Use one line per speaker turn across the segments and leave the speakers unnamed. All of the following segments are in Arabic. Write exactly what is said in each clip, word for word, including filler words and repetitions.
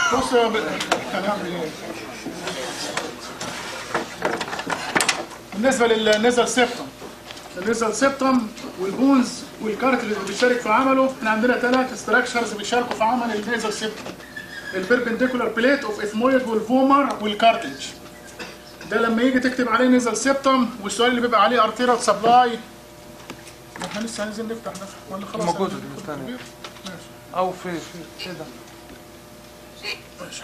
بص هنعمل ايه بالنسبه للنزل سيبتم. النزل سيبتم والبونز والكارت اللي بيشارك في عمله، احنا عندنا ثلاث ستراكشرز بيشاركوا في عمل النزل سيبتم: البيربنديكولار بليت اوف اثمويد والفومر والكارتلج. ده لما يجي تكتب عليه نزل سيبتم، والسؤال اللي بيبقى عليه ارتيرال سبلاي. احنا لسه عايزين نفتح ده ولا خلاص؟
موجود الثاني او في في كده.
ماشي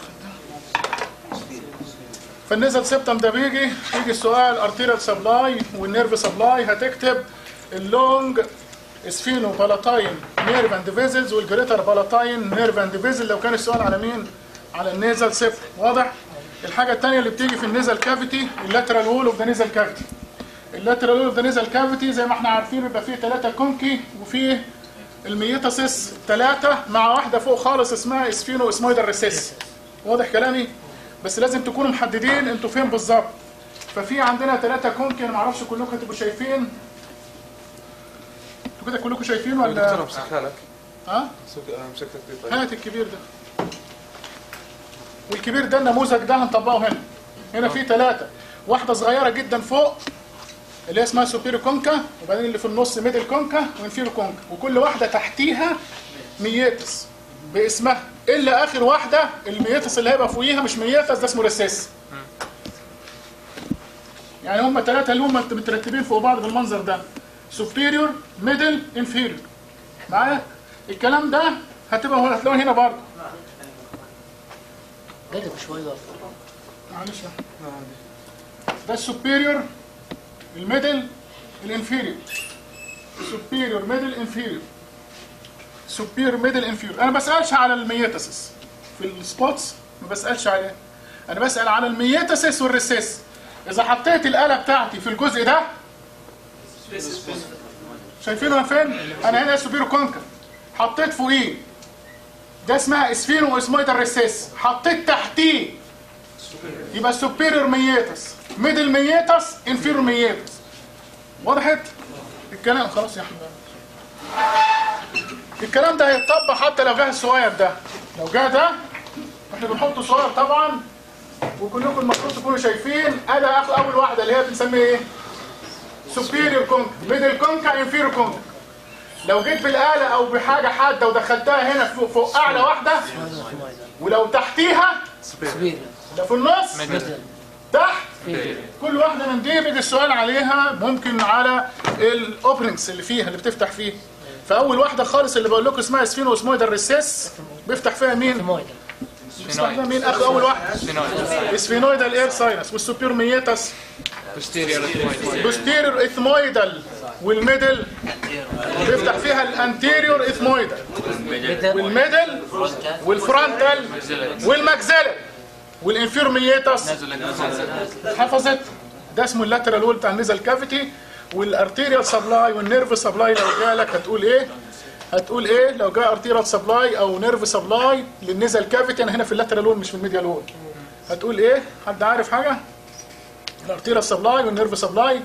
فالنزل سيبتم ده بيجي يجي السؤال ارتيرال سبلاي والنيرف سبلاي، هتكتب اللونج اسفينو بالاتاين نيرف اند فيزلز والجريتر بالاتاين نيرف اند فيزل لو كان السؤال على مين؟ على النيزل سيبتم. واضح؟ الحاجه الثانيه اللي بتيجي في النيزل كافيتي اللاترال وول اوف ذا نيزل كافيتي. اللاترال وول اوف ذا نيزل كافيتي زي ما احنا عارفين بيبقى فيه ثلاثه كونكي وفيه الميتاسيس ثلاثه مع واحده فوق خالص اسمها اسفينو اسمويدال ريسيس. واضح كلامي؟ بس لازم تكونوا محددين انتوا فين بالظبط. ففي عندنا ثلاثه كونكي، انا ما اعرفش كلكم تبقوا شايفين. انتوا كده كلكم شايفين ولا؟
دكتور امسكها لك.
ها؟
امسكها لك.
هات الكبير ده. والكبير ده النموذج ده هنطبقه هنا. هنا في ثلاثه، واحده صغيره جدا فوق اللي هي اسمها سوبيرو كونكا، وبعدين اللي في النص ميدل كونكا وانفيرو كونكا، وكل واحده تحتيها ميتس باسمها، الا اخر واحده الميتس اللي هيبقى فوقيها مش ميتس، ده اسمه ريسيس. يعني هم ثلاثه اللي هم مترتبين فوق بعض بالمنظر ده: سوبيريور ميدل انفيريور. معايا؟ الكلام ده هتبقى هتلاقوه هنا برضه.
قلب شويه
معلش ده السوبيريور الميدل الانفيريور. سوبيريور ميدل انفيريور سوبيريور ميدل انفيريور. انا ما بسالش على الميتاسيس في السبوتس، ما بسالش عليه، انا بسال على الميتاسيس والريسيس. اذا حطيت الاله بتاعتي في الجزء ده شايفينه فين؟ انا هنا سوبيريور كونكا، حطيت فوقيه ده اسمها اسفينو اسمويدال ريسيس، حطيت تحتيه يبقى سوبيريور ميتاس ميدل ميتاس انفيريور ميتاس. وضحت الكلام؟ خلاص يا احمد. الكلام ده هيتطبق حتى لو جه الصغير ده. لو جه ده احنا بنحطه صغير طبعا، وكلكم المفروض تكونوا شايفين ادي اول واحده اللي هي بنسميها ايه؟ سوبيريور كونكا ميدل كونكا انفيريور كونكا. لو جيت بالاله او بحاجه حاده ودخلتها هنا فوق, فوق اعلى واحده، ولو تحتيها ده في النص تحت، كل واحده من دي بيجي السؤال عليها ممكن على الاوبننجز اللي فيها اللي بتفتح فيه. فاول واحده خالص اللي بقول لكم اسمها اسفينو اسمويدال ريسيس، بيفتح فيها مين؟ بيفتح فيها مين اخر اول واحده؟ اسفينويدال اير ساينس. والسوبير ميتاس بوستيريور اثمويدال، والميدل بيفتح فيها الانتيريور اثمويدال، والميدل والفرونتال والماكسيلر، والانفيريور ميتاس حفظت. ده اسمه اللاترال وول بتاع النيزل كافيتي. والارتيريال سبلاي والنيرف سبلاي لو جالك هتقول ايه؟ هتقول ايه لو جاء ارتيريال سبلاي او نيرف سبلاي للنيزل كافيتي؟ انا هنا في اللاترال وول مش في الميديال وول. هتقول ايه؟ حد عارف حاجه؟ الارتيريال سبلاي والنيرف سبلاي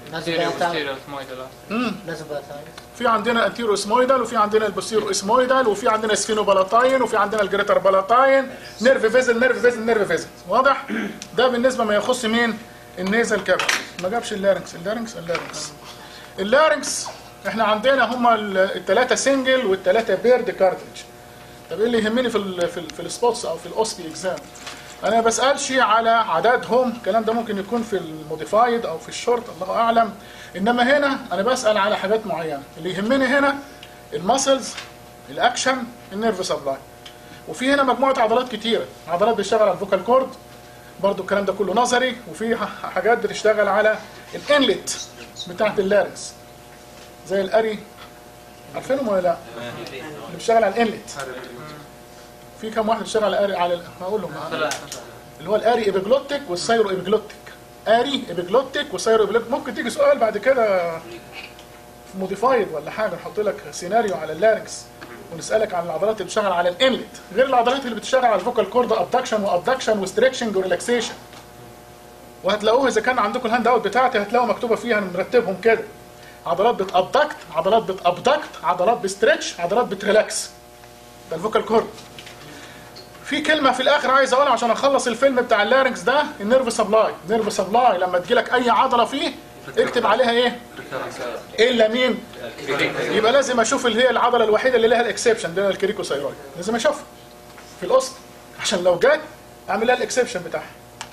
في عندنا انتيرو اسمويدال، وفي عندنا البوستيرو اسمويدال، وفي عندنا سفينو بالاتاين، وفي عندنا الجريتر بالاتاين، نيرف فيزل نيرف فيزل نيرف فيزل. واضح؟ ده بالنسبه ما يخص مين؟ النيزل كافيتي. ما جابش اللارنكس. اللارنكس اللارنكس اللارنكس احنا عندنا هما الثلاثه سنجل والثلاثه بيرد كارتج. طب ايه اللي يهمني في ال في, ال في السبوتس او في الاوسبي اكزام؟ انا ما بسالش على عددهم، الكلام ده ممكن يكون في الموديفايد او في الشورت الله اعلم، انما هنا انا بسال على حاجات معينه. اللي يهمني هنا الماسلز، الاكشن، النيرف سبلاي. وفي هنا مجموعه عضلات كتيره، عضلات بتشتغل على الفوكال كورد برضو، الكلام ده كله نظري، وفي حاجات بتشتغل على الانلت بتاعت اللارنكس زي الاري، عارفينهم ولا لا؟ اللي بيشتغل على الانلت في كم واحد بيشتغل على الاري؟ على هقول لهم اللي هو الاري ايبيجلوتيك والسايرو ايبيجلوتيك. اري ايبيجلوتيك وسايرو ايبيجلوتيك. ممكن تيجي سؤال بعد كده في موديفايد ولا حاجه نحط لك سيناريو على اللارنكس ونسالك عن العضلات اللي بتشتغل على الانلت غير العضلات اللي بتشتغل على الفوكال كورد، ابدكشن وابدكشن وستريتشنج وريلاكسيشن. وهتلاقوه اذا كان عندكم الهاند اوت بتاعتي هتلاقوا مكتوبه فيها نرتبهم كده: عضلات بتابدكت، عضلات بتابدكت، عضلات بستريتش، عضلات بتريلاكس. ده الفوكال كورد. في كلمه في الاخر عايز اقولها عشان اخلص الفيلم بتاع اللارنكس ده. النيرف سبلاي. النيرف سبلاي لما تجيلك اي عضله فيه اكتب عليها ايه؟ الا مين؟ يبقى لازم اشوف اللي هي العضله الوحيده اللي لها الاكسبشن ده الكريكوثايرويد. لازم اشوفها في الاصل عشان لو جت اعمل لها الاكسبشن بتاعها.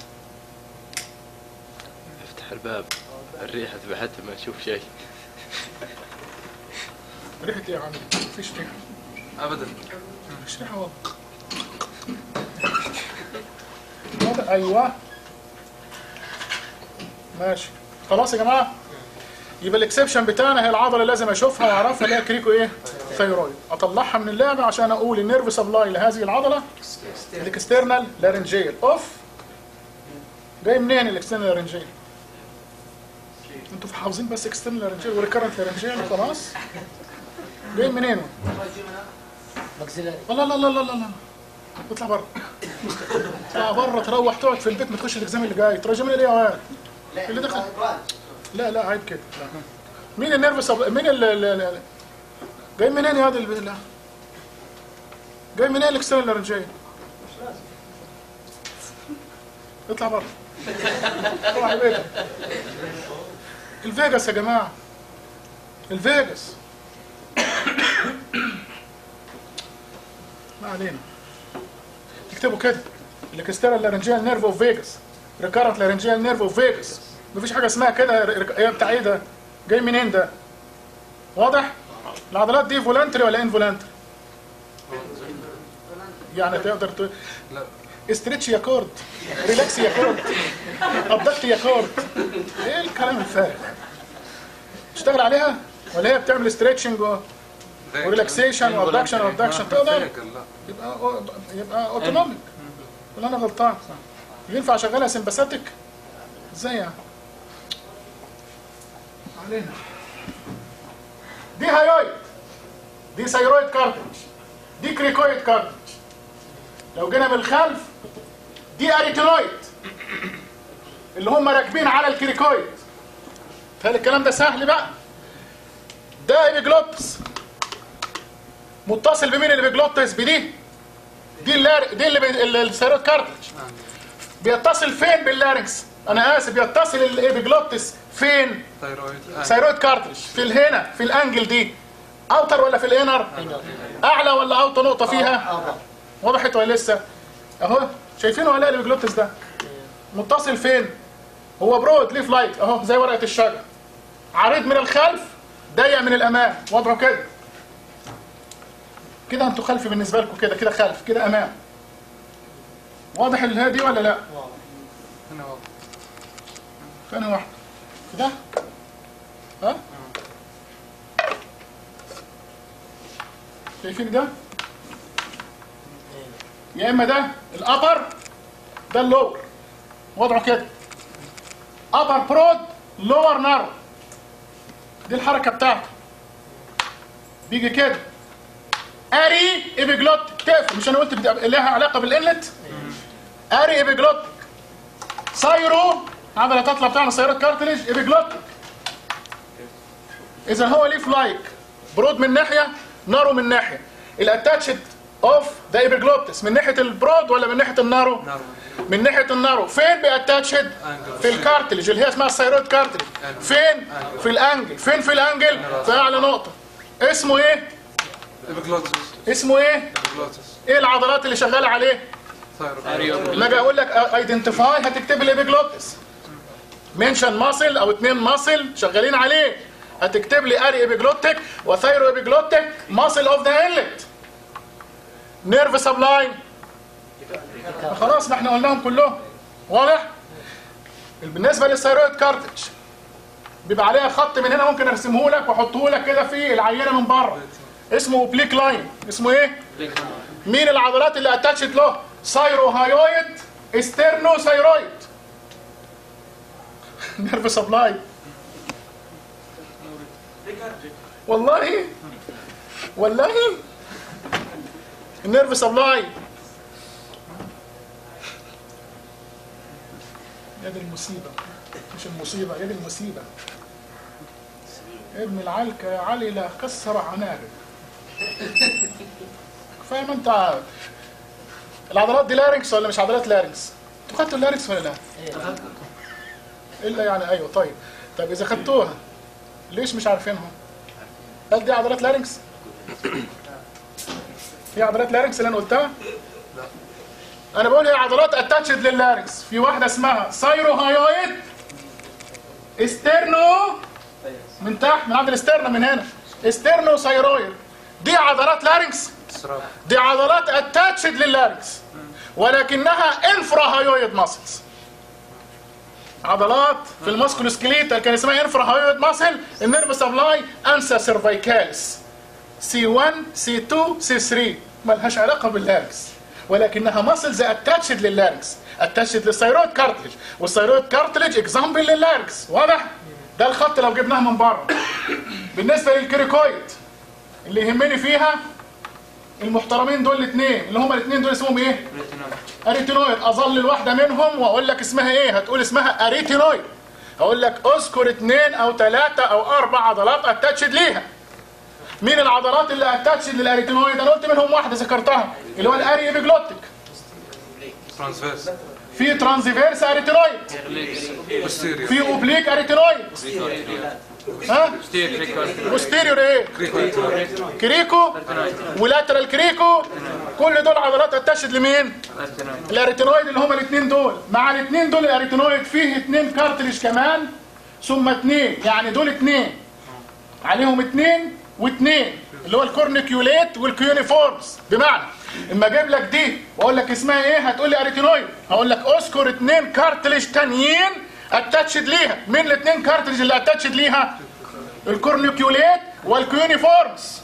افتح الباب الريحه تبقى حتى ما اشوف شيء.
ريحه ايه يا عم؟ مفيش ريحه
ابدا.
مفيش ريحه والله. ايوه ماشي خلاص يا جماعه. يبقى الاكسبشن بتاعنا هي العضله اللي لازم اشوفها واعرفها اللي هي كريكو ايه؟ ثايرويد. اطلعها من اللعبه عشان اقول النيرف سبلاي لهذه العضله الاكسترنال لارنجيال اوف. جاي منين الاكسترنال لارنجيال؟ انتوا حافظين بس اكسترنال لارنجيال وريكرنت لارنجيال وخلاص. جاي منين؟ لا لا لا لا لا لا اطلع بره. اطلع بره تروح تقعد في البيت ما تخش الاكزام اللي جاي. تراجمني ليه يا واد؟ اللي دخل لا لا عيب كده. لا. مين النيرف سب... مين ال ال... جاي منين يا هذا ال... لا. جاي منين الاكسترنال لارنجيال؟ اطلع بره. روح بيتك. الفيجاس يا جماعه. الفيجاس. ما علينا. تكتبوا كده الاكسترنال لارنجيال نيرف اوف فيجاس. ريكارنت لارنجيال نيرف اوف فيجاس. مفيش حاجه اسمها كده. ايه بتاع ايه ده؟ جاي منين ده؟ واضح؟ العضلات دي فولانتري ولا انفولانتري؟ يعني تقدر تقول
لا
استريتش يا كورد، ريلاكس يا كورد، ابدكت يا كورد. ايه الكلام الفارغ؟ تشتغل عليها ولا هي بتعمل استريتشنج وريلاكسيشن وابدكشن وابدكشن تقدر؟ يبقى يبقى اوتونوميك ولا انا غلطان؟ ينفع اشغلها سمباثيك؟ ازاي يعني؟ علينا. دي هايويد، دي ثايرويد كارتج، دي كريكويد كارتج. لو جينا من الخلف دي اريتينويد اللي هم راكبين على الكريكويد. فهل الكلام ده سهل بقى؟ ده ايبيجلوتس متصل بمين الايبيجلوتس؟ بدي دي اللار... دي اللي الثايرويد كارتج. بيتصل فين باللارنكس؟ انا اسف، بيتصل الايبيجلوتس فين؟
ثايرويد
ثايرويد كارتج. في الهنا في الانجل دي اوتر ولا في الانر؟ اعلى ولا اوطى نقطه فيها؟ وضحت ولا لسه؟ اهو شايفينه ولا الايبيجلوتس ده متصل فين؟ هو برود ليف لايك اهو زي ورقه الشجر، عريض من الخلف ضيق من الامام. وضعه كده كده. انتوا خلفي بالنسبه لكم كده كده خلف كده امام. واضح الهادي ولا لا؟
هنا واضح.
ثانية واحدة كده ها؟ شايفين ده؟ يا اما ده الابر ده اللور. وضعه كده ابر برود لور نارو. دي الحركة بتاعته. بيجي كده اري ايبيجلوتيك. تقفل مش انا قلت لها علاقة بالانلت؟ اري ايبيجلوتيك. سايرو عضلة تطلع بتاعنا سيارات كارتليج ايبيجلوتيك. اذا هو ليف لايك برود من ناحية نارو من ناحية. الاتاتشد اوف ده ايبيجلوتس من ناحية البرود ولا من ناحية النارو؟ من ناحية النارو. فين بياتاتشد؟ في الكارتليج اللي هي اسمها الثايرويد كارتليج. فين؟ في الانجل. فين في الانجل؟ في اعلى نقطة. اسمه ايه؟
ايبيجلوتس.
اسمه ايه؟
ايبيجلوتس.
ايه العضلات اللي شغالة عليه؟
ثايرويد.
لما اجي اقول لك ايدنتيفاي هتكتب لي ايبيجلوتس. منشن ماسل او اتنين ماسل شغالين عليه. هتكتب لي اري ايبيجلوتيك وثايرو ايبيجلوتيك ماسل اوف ذا انلت. نيرف سبلاين. خلاص ما احنا قلناهم كلهم. واضح؟ بالنسبه للثايرويد كارتج بيبقى عليها خط من هنا ممكن ارسمه لك واحطه لك كده في العينه من بره. اسمه اوبليك لاين. اسمه ايه؟ مين العضلات اللي اتاتشت له؟ ثايرو هايويد استرنو ثايرويد. نيرف سبلاي. والله والله النيرف سبلاي. يا دي المصيبه، مش المصيبه، يا دي المصيبه. ابن العلكه يا علي لا كسر عنابه. كفايه ما انت عارف. العضلات دي لارنكس ولا مش عضلات لارنكس؟ انتوا خدتوا اللارنكس ولا لا؟ الا يعني ايوه. طيب طيب اذا خدتوها ليش مش عارفينهم؟ هل دي عضلات لارنكس؟ في عضلات لارنكس اللي انا قلتها؟ لا. انا بقول هي عضلات اتاتشد لللارنكس. في واحده اسمها سايروهايويد استرنو من تحت، من عند الاسترنا من هنا، استرنو سايرويد. دي عضلات لارنكس؟ دي عضلات اتاتشد لللارنكس ولكنها انفراهايويد ماسلز. عضلات في الماسكولوسكليتال كان اسمها انفراهايويد ماسل. النيرف سبلاي انسا سيرفيكاليس سي واحد سي اتنين سي تلاتة، مالهاش علاقه باللارنكس ولكنها ماسلز اتاتشد لللارنكس، اتاتشد للثيرويد كارتلج، والثيرويد كارتلج اكزامبل لللارنكس. واضح؟ ده الخط لو جبناه من بره. بالنسبه للكريكويد اللي يهمني فيها المحترمين دول الاثنين، اللي هم الاثنين دول اسمهم ايه؟ اريتينويد. اظل الواحده منهم واقول لك اسمها ايه؟ هتقول اسمها اريتينويد. هقول لك اذكر اثنين او ثلاثه او اربع عضلات اتاتشد ليها. مين العضلات اللي اتاتشد للاريتينويد؟ انا قلت منهم واحده ذكرتها اللي هو الاري ايبيجلوتيك.
ترانسفيرس.
في ترانزفيرس اريتينويد، في اوبليك اريتينويد، ها؟ بوستيريور ايه؟ كريكو ولاترال كريكو. كل دول عضلات اتشد لمين؟ الاريتينويد اللي هما الاثنين دول. مع الاثنين دول الاريتينويد فيه اثنين كارتلج كمان ثم اثنين، يعني دول اثنين عليهم اثنين واثنين اللي هو الكورنيكيوليت والكيونيفورمز. بمعنى اما اجيب لك دي واقول لك اسمها ايه هتقول لي اريتينويد، هقول لك اذكر اثنين كارتلج تانيين اتاتشد ليها. مين الاثنين كارتلج اللي اتاتشد ليها؟ الكورنيكيوليت والكيونيفورمز.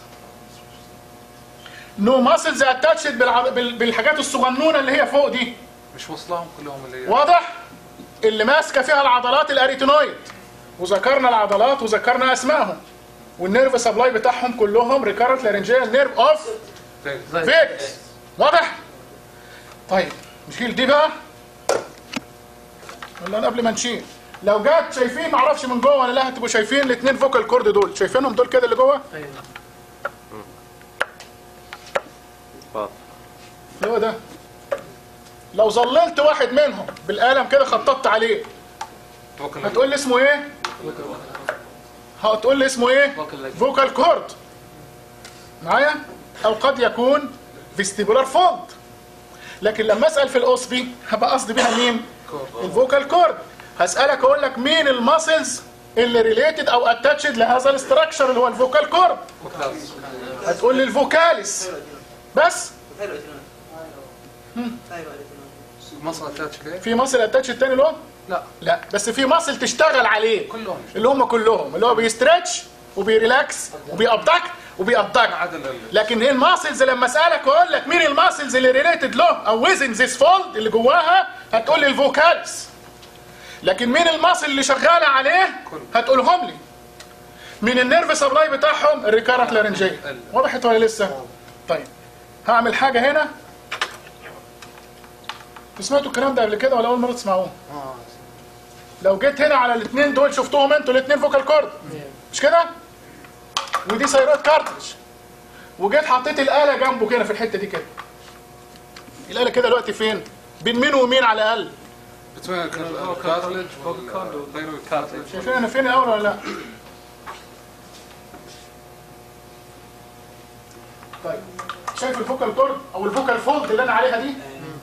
نو ماسلز اتاتشد بالحاجات الصغنونه اللي هي فوق دي،
مش وصلهم كلهم اللي هي.
واضح؟ اللي ماسكه فيها العضلات الاريتينويد، وذكرنا العضلات وذكرنا اسمائهم، والنيرف سبلاي بتاعهم كلهم ريكارنت لارنجيال نيرف اوف فيجاس. واضح؟ طيب نشيل دي بقى ولا قبل ما نشيل؟ لو جت شايفين معرفش من جوه ولا لا، هتبقوا شايفين الاثنين فوكال كورد دول، شايفينهم دول كده اللي جوه؟
ايوه.
اللي هو ده. لو ظللت واحد منهم بالقلم كده خططت عليه هتقول لي اسمه ايه؟ هتقول لي اسمه ايه؟ فوكال كورد. معايا؟ او قد يكون فيستيبولار فولد. لكن لما اسال في الاوسبي هبقى قصدي بيها مين؟ الفوكال كورد. هسالك اقول لك مين الماسلز اللي ريليتد او اتاتشد لهذا الاستراكشر اللي هو الفوكال كورد. هتقول لي الفوكاليس بس.
مصل اتاتش ليه؟
في ماسل اتاتشد تاني له؟
لا
لا، بس في ماسل تشتغل عليه
كلهم
اللي هم كلهم اللي هو بيستريتش وبيريلاكس وبيابدك وبيابدك. لكن ايه الماسلز؟ لما اسالك واقول لك مين الماسلز اللي ريليتد له او ويزن ذيس فولد اللي جواها هتقول لي الفوكاليس. لكن مين الماسل اللي شغاله عليه هتقولهم لي. من النيرف سبلاي بتاعهم الريكارنت لارنجيه. وضحت ولا لسه؟ طيب هعمل حاجه هنا. سمعتوا الكلام ده قبل كده ولا اول مره تسمعوه؟ لو جيت هنا على الاثنين دول شفتوهم انتوا الاثنين فوكال كورد مش كده؟ ودي ثيرويد كارتلج، وجيت حطيت الاله جنبه كده في الحته دي كده. الاله كده دلوقتي فين؟ بين مين ومين على الاقل؟
بتوين الكارتلج والثيرويد كارتلج.
شايفين انا فين الاول ولا لا؟ طيب شايف الفوكال كورد او الفوكال فولد اللي انا عليها دي؟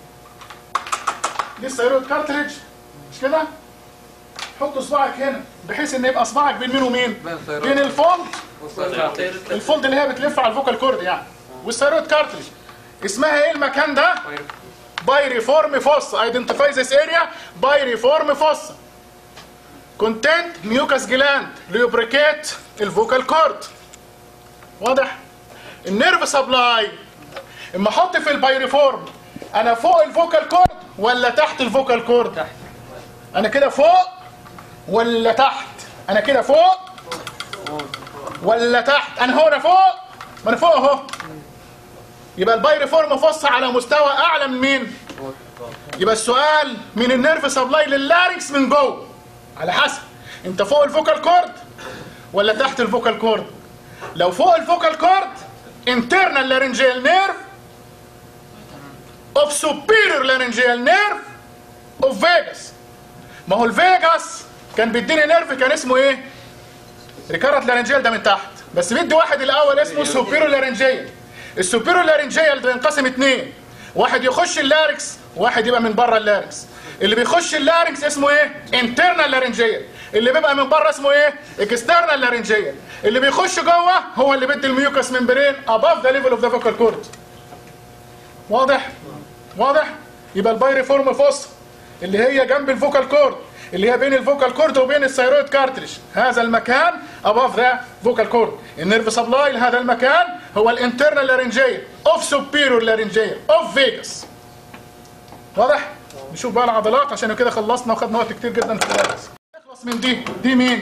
دي الثيرويد كارتلج مش كده؟ حط صباعك هنا بحيث ان يبقى صباعك بين مين ومين؟ بين الفولد، الفولد اللي هي بتلف على الفوكال كورد يعني، والثيرويد كارتلج. اسمها ايه المكان ده؟ بايريفورم فوسا. ايدنتيفاي ذيس اريا بايريفورم فوسا. كونتنت ميوكاس جلاند ليوبريكيت الفوكال كورد. واضح؟ النيرف سبلاي اما احط في البايريفورم انا فوق الفوكال كورد ولا تحت الفوكال كورد؟ تحت. انا كده فوق ولا تحت؟ انا كده فوق ولا تحت؟ انا هنا فوق، ما انا فوق اهو. يبقى البايريفورم فص على مستوى اعلى من مين؟ يبقى السؤال من النيرف سبلاي لللارنكس من جوه، على حسب انت فوق الفوكال كورد ولا تحت الفوكال كورد. لو فوق الفوكال كورد انترنال لارنجيال نيرف of superior laryngeal nerve of vagus. ما هو الفيجاس كان بيديني نيرف كان اسمه ايه؟ ريكارنت لارنجيال ده من تحت، بس بيدي واحد الاول اسمه سوبيرو لارنجيال. السوبيرو لارنجيال ده ينقسم اتنين، واحد يخش اللاركس وواحد يبقى من بره اللاركس. اللي بيخش اللاركس اسمه ايه؟ انترنال لارنجيال. اللي بيبقى من بره اسمه ايه؟ اكسترنال لارنجيال. اللي بيخش جوه هو اللي بيدي الميوكس ممبرين above the level of the vocal cord. واضح؟ واضح؟ يبقى البايريفورم فوس اللي هي جنب الفوكال كورد، اللي هي بين الفوكال كورد وبين الثيرويد كارتريج، هذا المكان above the vocal cord. النيرف سبلاي لهذا المكان هو الانترنال لارنجيال of superior laryngeal of vagus. واضح؟ نشوف بقى العضلات عشان كده خلصنا وخدنا وقت كتير جدا في الدرس. نخلص من دي، دي مين؟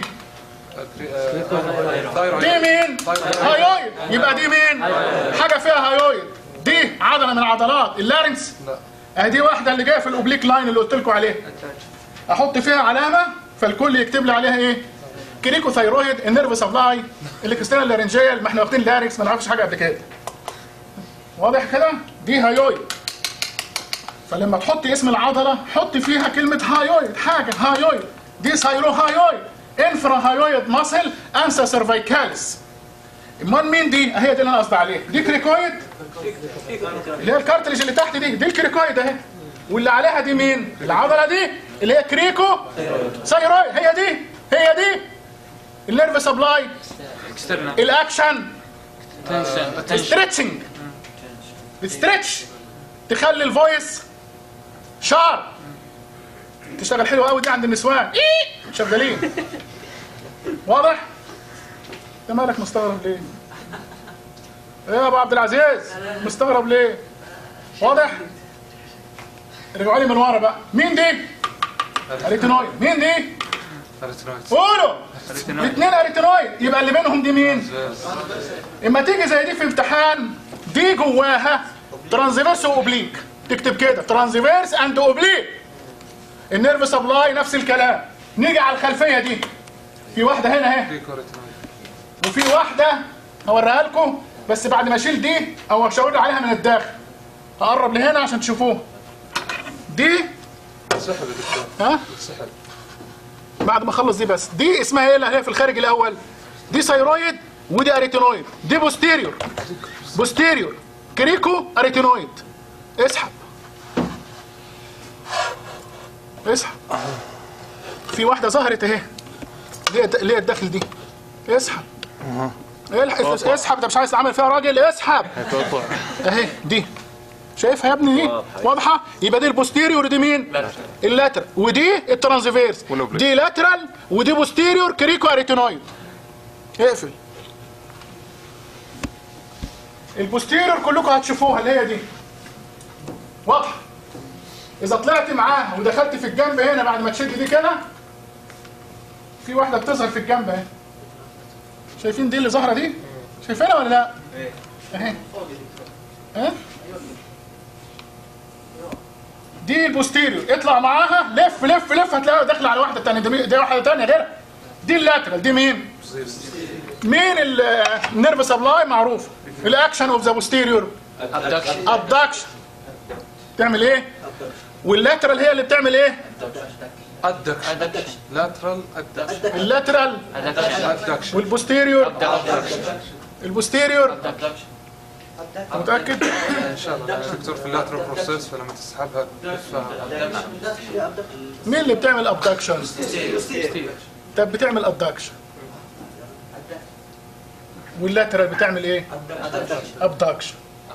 دي مين؟ هايويد. يبقى دي مين؟ حاجة فيها هايويد. دي عضلة من عضلات اللارنكس؟ لا. ادي واحدة اللي جاية في الاوبليك لاين اللي قلت لكم عليها. احط فيها علامة فالكل يكتب لي عليها ايه؟ كريكو ثايرويد، النيرف سبلاي، الاكسترنال لارنجيال. ما احنا واخدين لارنكس ما نعرفش حاجة قد كده. واضح كده؟ دي هايويد. فلما تحطي اسم العضلة حطي فيها كلمة هايويد، حاجة هايويد. دي سايرو هايويد، انفرا هايويد ماسل، انسا سيرفيكاليس. امال مين دي؟ اهي دي اللي انا قصدي عليها. دي كريكويد اللي هي الكارتليج اللي تحت دي، دي الكريكويد اهي. واللي عليها دي مين؟ العضلة دي اللي هي كريكو سايرويد. هي دي هي دي النيرف سبلاي، الاكشن ستريتشنج، بتستريتش تخلي الفويس شارب، تشتغل حلوه قوي دي عند النسوان شغالين. واضح؟ انت مالك مستغرب ليه؟ ايه يا ابو عبد العزيز مستغرب ليه؟ واضح؟ رجعوا لي من ورا بقى. مين دي؟ اريتينويد. مين دي؟
اريتينويد.
قولوا الاثنين اريتينويد. يبقى اللي بينهم دي مين؟ اما تيجي زي دي في امتحان دي جواها ترانزفيرس واوبليك، تكتب كده ترانزفيرس اند اوبليك. النيرف سبلاي نفس الكلام. نيجي على الخلفيه دي، في واحده هنا اهي وفي واحده هوريها لكم بس بعد ما اشيل دي او اشاور عليها من الداخل. هقرب لهنا عشان تشوفوها. دي
سحب يا دكتور.
ها؟
سحب.
بعد ما اخلص دي بس. دي اسمها ايه اللي هي في الخارج الاول؟ دي ثايرويد ودي اريتينويد. دي بوستيريور بوستيريور كريكو اريتينويد. اسحب اسحب. في واحده ظهرت اهي اللي هي الداخل دي. اسحب الحق اسحب. انت مش عايز تعمل فيها راجل؟ اسحب اهي. دي شايفها يا ابني؟ دي واضحه. يبقى دي البوستيريور ودي مين؟ اللاترال. ودي الترانزفيرس. دي لاترال ودي بوستيريور كريكو اريتينويد. اقفل. البوستيريور كلكم هتشوفوها اللي هي دي. واضحه. اذا طلعت معاها ودخلت في الجنب هنا بعد ما تشد دي كده، في واحده بتظهر في الجنب اهي. شايفين دي اللي ظاهره دي؟ شايفينها ولا لا؟ اهي ها؟ دي البوستيريور. اطلع معاها لف لف لف هتلاقيها داخله على واحده ثانيه. دي, دي واحده ثانيه غيرها. دي اللاترال. دي مين؟ مين النيرف سبلاي؟ معروف. الاكشن اوف ذا بوستيريور ابدكشن. ابدكشن تعمل ايه؟ واللاترال هي اللي بتعمل ايه؟
ادكشن. لاترال ادكشن.
اللاترال
ادكشن.
والبوستيريور البوستيريور. متأكد؟
ان شاء الله دكتور في اللاترال بروسيس فلما تسحبها تلفها.
مين اللي بتعمل ابدكشن؟ طب بتعمل ابدكشن. واللاترال بتعمل ايه؟ ابدكشن.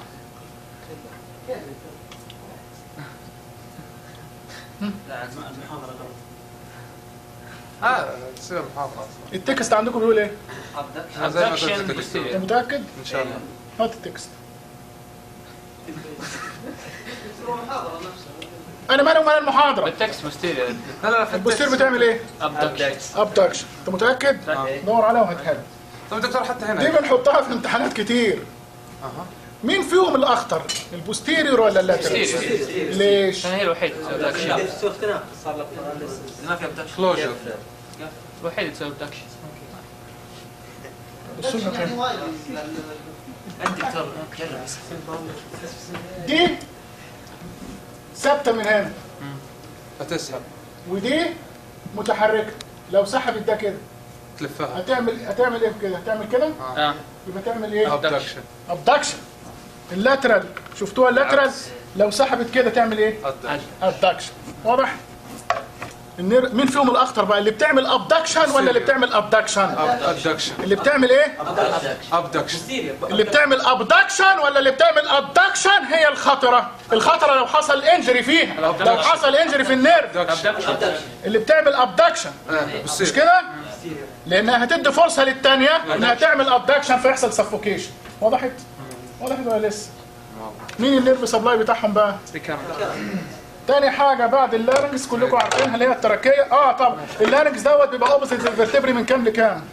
اه تصير محاضرة.
التكست عندكم بيقول ايه؟
زي ما قلت لك دكتور.
انت متأكد؟
ان شاء الله.
هات التكست. انا مالي ومال المحاضرة.
التكست بوستيريور.
لا لا في
البوستير بتعمل ايه؟
ابدكشن.
ابدكشن. انت متأكد؟ دور عليها وهاتها لي.
طب دكتور حتى هنا
دي بنحطها في امتحانات كتير.
اها.
مين فيهم الاخطر؟ البوستيريور ولا اللاترال؟ ليش؟
هي الوحيد تسوي ابدكشن.
ما في ابدكشن.
كلوجر.
الوحيد تسوي ابدكشن.
انت دكتور
دي ثابته من هنا
هتسحب
ودي متحركه. لو سحبت ده كده
تلفها
هتعمل هتعمل ايه كده؟ هتعمل كده
اه
يبقى تعمل ايه؟
ابدكشن
ابدكشن. اللاترال شفتوها اللاترال لو سحبت كده تعمل ايه؟ ابدكشن. واضح؟ النير... مين فيهم الاخطر بقى، اللي بتعمل ابدكشن ولا اللي بتعمل ابدكشن؟
ابدكشن
اللي بتعمل ايه؟
ابدكشن
اللي بتعمل ابدكشن ولا اللي بتعمل ابدكشن هي الخطره. الخطره لو حصل انجري فيها، لو حصل انجري في النيرف. اللي بتعمل ابدكشن مش كده؟ لانها هتدي فرصه للثانيه انها تعمل ابدكشن فيحصل سفوكيشن. وضحت؟ وضحت ولا لسه؟ مين النيرف سبلاي بتاعهم بقى؟ تاني حاجه بعد اللارنجز كلكم عارفينها اللي هي التراكيه. اه طبعا اللارنجز دوت بيبقى اوبوزيت الفرتبري من كام لكام؟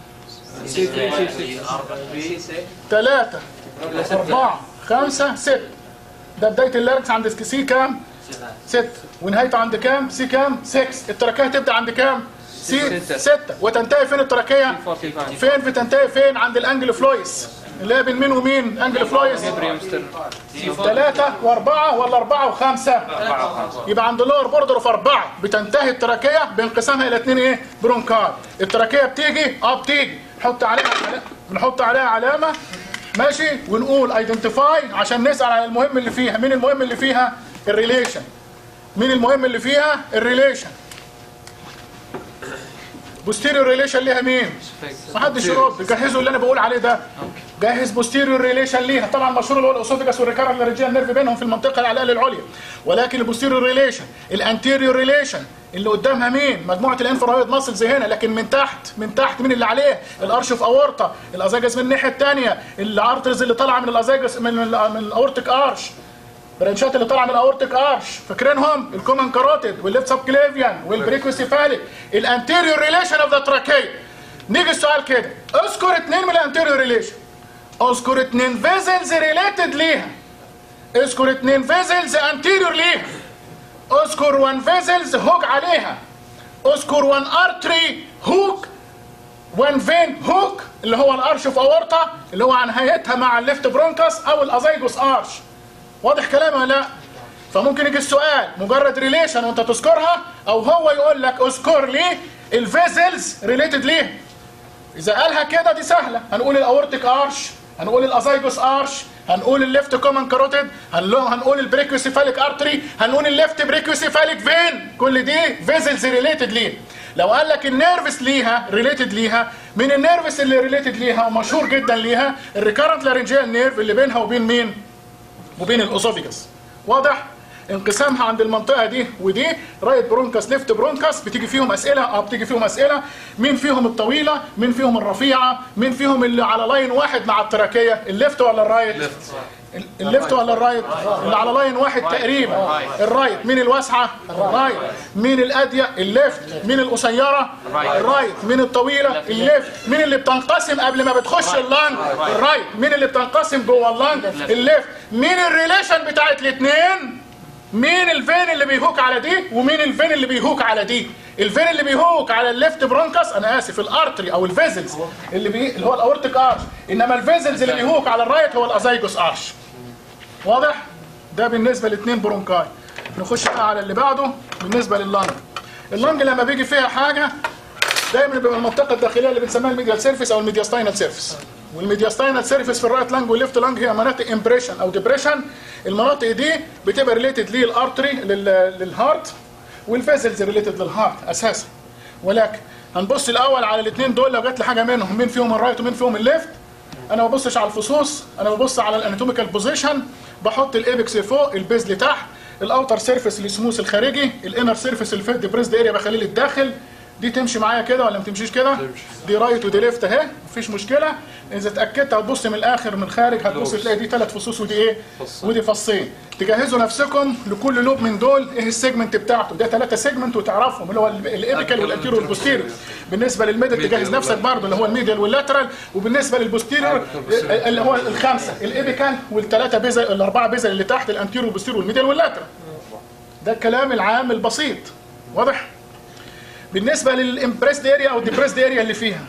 ثلاثة أربعة خمسة ستة. ده بداية اللارنجز عند سي كام؟ ستة. ونهايته عند كام؟ سي كام؟ ستة. التراكيه تبدا عند كام؟ سي ستة. وتنتهي فين التراكيه؟ فين بتنتهي فين؟ عند الانجل فلويس اللي هي بين مين ومين؟ انجل فلويس ثلاثة وأربعة ولا أربعة وخمسة؟ يبقى عند اللور بوردر اوف أربعة بتنتهي التراكية بانقسامها إلى اثنين إيه؟ برونكار. التراكية بتيجي أه بتيجي نحط عليها بنحط عليها علامة ماشي ونقول ايدنتيفاي عشان نسأل على المهم اللي فيها. مين المهم اللي فيها؟ الريليشن. مين المهم اللي فيها؟ الريليشن. بوستيريور ريليشن ليها مين؟ محدش يرد. جهزوا اللي انا بقول عليه ده. جهز بوستيريور ريليشن ليها. طبعا مشهور اللي هو الاسوفيجاس والريكارنت لارنجيال نيرف بينهم في المنطقه العلقيه العليا. ولكن البوستيريور ريليشن الانتيريور ريليشن اللي قدامها مين؟ مجموعه الانفراهيد ماسلز هنا. لكن من تحت من تحت مين اللي عليه؟ الارش اوف اورتا. الازاجس من الناحيه الثانيه. الارترز اللي طالعه من الازاجس من من الاورتيك ارش. برانشات اللي طالعه من الاورتيك ارش فاكرينهم؟ الكومن كاروتيد والليفت سب كليفيان والبريكوسيفاليك. الانتيريور ريليشن اوف ذا تراكيه. نيجي السؤال كده، اذكر اثنين من الانتيريور ريليشن. اذكر اثنين فيزلز ريليتد ليها. اذكر اثنين فيزلز انتيريور ليها. اذكر وان فيزلز هوك عليها. اذكر وان ارتري هوك وان فين هوك اللي هو الارش اوف اورتا اللي هو عن نهايتها مع الليفت برونكاس او الازايجوس ارش. واضح كلامي ولا لا؟ فممكن يجي السؤال مجرد ريليشن وانت تذكرها او هو يقول لك اذكر لي الفيزلز ريليتد ليه. اذا قالها كده دي سهله. هنقول الاورتيك ارش، هنقول الازايجوس ارش، هنقول الليفت كومن كاروتيد، هنقول البريكوسيفاليك ارتري، هنقول الليفت بريكوسيفاليك فين. كل دي فيزلز ريليتد ليه. لو قال لك النيرفس ليها ريليتد ليها، من النيرفس اللي ريليتد ليها ومشهور جدا ليها الريكارنت لارنجيال نيرف اللي بينها وبين مين؟ وبين الاسوفيجاس. واضح؟ انقسامها عند المنطقه دي ودي رايت برونكاس ليفت برونكاس. بتيجي فيهم اسئله اه بتيجي فيهم اسئله مين فيهم الطويله؟ مين فيهم الرفيعه؟ مين فيهم اللي على لاين واحد مع التراكيه؟ الليفت ولا الرايت؟ الليفت ولا الرايت؟ اللي على لاين واحد تقريبا الرايت. مين الواسعه؟ الرايت. مين الاديه؟ الليفت. مين القصيره؟ الرايت. مين الطويله؟ الليفت. مين اللي بتنقسم قبل ما بتخش اللانج؟ الرايت. مين اللي بتنقسم جوه اللانج؟ الليفت. مين الريليشن بتاعت الاثنين؟ مين الفين اللي بيهوك على دي ومين الفين اللي بيهوك على دي؟ الفين اللي بيهوك على الليفت برونكاس انا اسف الارتري او الفيزلز اللي بي... اللي هو الاورتيك ارش. انما الفيزلز اللي بيهوك على الرايت هو الازايجوس ارش. واضح؟ ده بالنسبه لاثنين برونكاي. نخش بقى على اللي بعده بالنسبه لللنج. اللنج لما بيجي فيها حاجه دايما بيبقى المنطقه الداخليه اللي بنسميها الميديال سيرفيس او الميدياستاينال سيرفيس. والميدياستاينال سيرفيس في الرايت لانج والليفت لانج هي مناطق امبريشن او ديبريشن. المناطق دي بتبقى ريليتد للارتري للهارت والفيزلز ريليتد للهارت اساسا. ولكن هنبص الاول على الاثنين دول لو جات لي حاجه منهم مين فيهم الرايت ومين فيهم الليفت. انا ما ببصش على الفصوص، انا ببص على الاناتوميكال بوزيشن. بحط الايبكس فوق، البيز لتحت، الاوتر سيرفيس السموث الخارجي، الانر سيرفيس اللي في الديبريسد اريا بخليه للداخل. دي تمشي معايا كده ولا ما تمشيش كده؟ دي رايت ودي ليفت اهي مفيش مشكله. اذا اتاكدت هتبص من الاخر من الخارج هتبص تلاقي دي ثلاث فصوص ودي ايه؟ ودي فصين. تجهزوا نفسكم لكل لوب من دول ايه السيجمنت بتاعته. ده ثلاثه سيجمنت وتعرفهم اللي هو الايبيكال والانتيريور والبوستيريور. بالنسبه للميدل تجهز نفسك برضه اللي هو الميديال واللاترال. وبالنسبه للبوستيريور اللي هو الخمسه الايبيكال والثلاثه بيزل الاربعه بيزل اللي تحت الانتيريور والبوستيريور والميديال واللاترال. ده الكلام العام البسيط. واضح؟ بالنسبه للامبريسد اريا او الديبريسد اريا اللي فيها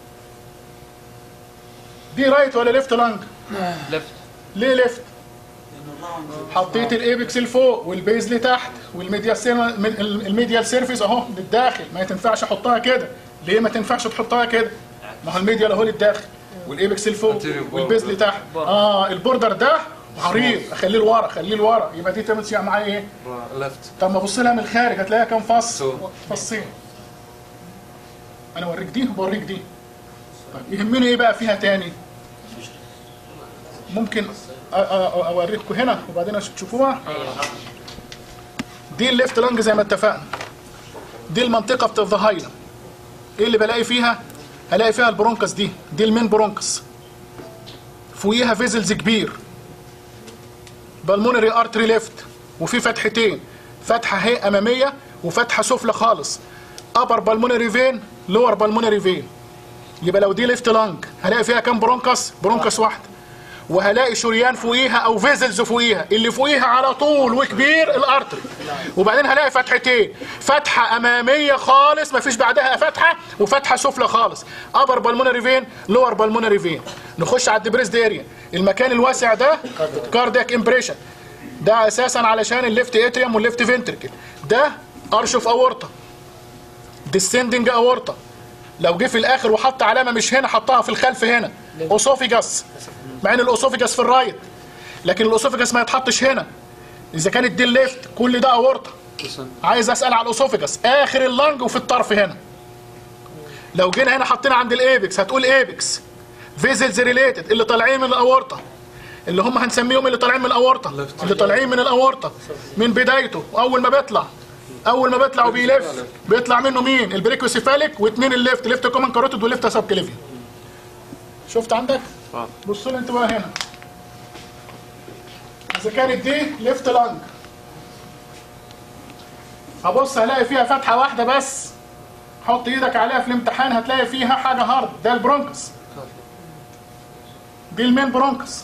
دي رايت ولا ليفت لانج؟
ليفت.
ليه ليفت؟ حطيت الايبكس لفوق والبيز لتحت والميديال الميديال سيرفيس اهو للداخل. ما تنفعش احطها كده. ليه ما تنفعش تحطها كده؟ ما هو الميديال اهو للداخل والايبكس لفوق والبيز لتحت. اه البوردر ده عريض، اخليه لورا، اخليه لورا، يبقى دي تمشي معايا ايه؟
ليفت.
طب ما ابص لها من الخارج هتلاقيها كام فص؟ فصين. انا اوريك دي وبوريك دي. طيب يهمني ايه بقى فيها تاني؟ ممكن اوريكم هنا وبعدين تشوفوها. دي الليفت لانج زي ما اتفقنا. دي المنطقه بتاعت الظهايله. ايه اللي بلاقي فيها؟ هلاقي فيها البرونكس دي، دي المين برونكس. فوقيها فيزلز كبير. بالمونري ارتري ليفت، وفي فتحتين، فتحه هي اماميه وفتحه سفلى خالص. ابر بالمونري فين، لور بالمونري فين. يبقى لو دي ليفت لانج هلاقي فيها كام برونكس؟ برونكس واحده. وهلاقي شريان فوقيها او فيزلز فوقيها، اللي فوقيها على طول وكبير الارتري. وبعدين هلاقي فتحتين، فتحه اماميه خالص مفيش بعدها فتحه، وفتحه سفلى خالص. ابر بالمونري فين، لور بالمونري فين. نخش على الدبريس اريا. المكان الواسع ده كاردياك امبريشن. ده اساسا علشان الليفت اتريوم والليفت فنتركل. ده ارش اوف اورتا، ديسندنج اورتا. لو جه في الاخر وحط علامه مش هنا، حطها في الخلف هنا، اوسوفيجاس. مع ان الاوسوفيجاس في الرايت، لكن الاوسوفيجاس ما يتحطش هنا. اذا كانت دي الليفت كل ده اورتا. عايز اسال على الاوسوفيجاس اخر اللنج وفي الطرف هنا. لو جينا هنا حطينا عند الايبكس هتقول ايبكس فيزلز ريليتد اللي طالعين من الاورتا، اللي هم هنسميهم اللي طالعين من الاورتا، اللي طالعين من الاورتا من بدايته. واول ما بيطلع اول ما بيطلع وبيلف بيطلع منه مين؟ البريكوسيفاليك، واثنين الليفت، ليفت كومن كاروتيد وليفت سب كليفيا. شفت عندك؟ بص لي انت بقى هنا. اذا كانت دي ليفت لانج هبص هلاقي فيها فتحه واحده بس. حط ايدك عليها في الامتحان هتلاقي فيها حاجه هارد. ده البرونكس، دي المين برونكس.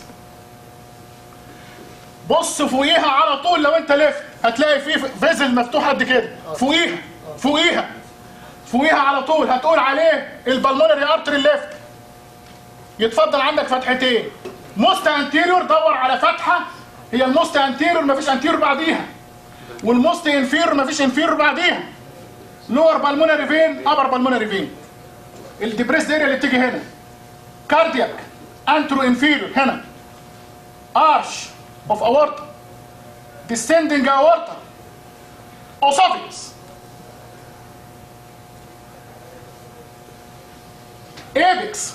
بص فوقيها على طول لو انت لفت هتلاقي فيه فيزل مفتوح قد كده. فوقيها فوقيها فوقيها على طول هتقول عليه البلمونري ارتري ليفت. يتفضل عندك فتحتين. موست انتيريور دور على فتحه هي الموست انتيريور، مفيش انتيريور بعديها. والموست انفيريور مفيش انفيريور بعديها. لور بالمونري فين، ابر بالمونري فين. الديبريس اريا اللي بتيجي هنا كاردياك انترو انفيريور هنا. ارش اوف اورتا، ديسندنج اورتا، اوسوفيكس، ايبكس،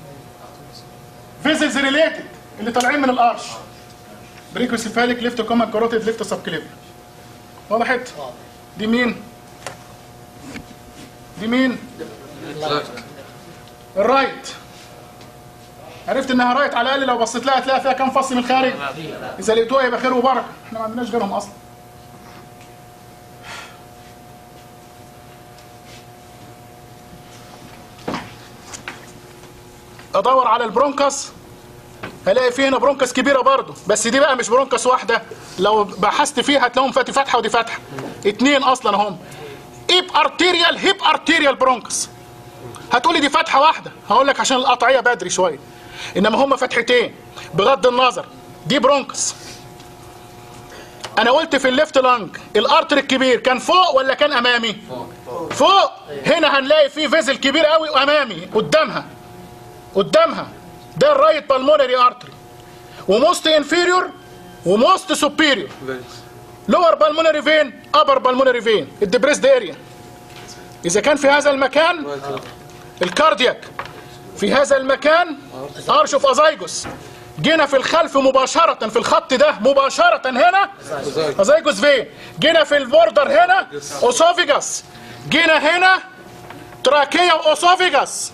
فيزلز ريليتد اللي طالعين من الارش، بريكوسيفاليك، ليفت كومن كاروتيد، ليفت سب كليفيا. وضحت؟ دي مين؟ دي مين؟ الرايت. عرفت انها رايت على الاقل لو بصيت لها هتلاقي فيها كام فص من الخارج؟ اذا لقيتوها يبقى خير وبركه، احنا ما عندناش غيرهم اصلا. ادور على البرونكس هلاقي فيه هنا برونكس كبيره برضه، بس دي بقى مش برونكس واحده. لو بحثت فيها هتلاقيهم فاتي فتحه ودي فتحه، اتنين اصلا هم. ايب ارتيريال هيب ارتيريال برونكس. هتقولي دي فتحه واحده، هقول لك عشان القطعيه بدري شويه. انما هم فتحتين بغض النظر. دي برونكس. انا قلت في الليفت لانج الارتر الكبير كان فوق ولا كان امامي؟ فوق. فوق. هنا هنلاقي فيه فيزل كبير قوي وامامي قدامها قدامها. ده الرايت بالمونري ارتري، وموست انفيريور وموست سوبيريور. لور بالمونري فين، ابر بالمونري فين، الدبريسد اريا. اذا كان في هذا المكان الكاردياك، في هذا المكان ارش اوف ازايجوس. جينا في الخلف مباشرة في الخط ده مباشرة هنا ازايجوس فين. جينا في البوردر هنا اوسوفيجاس. جينا هنا تراكية واوسوفيجاس.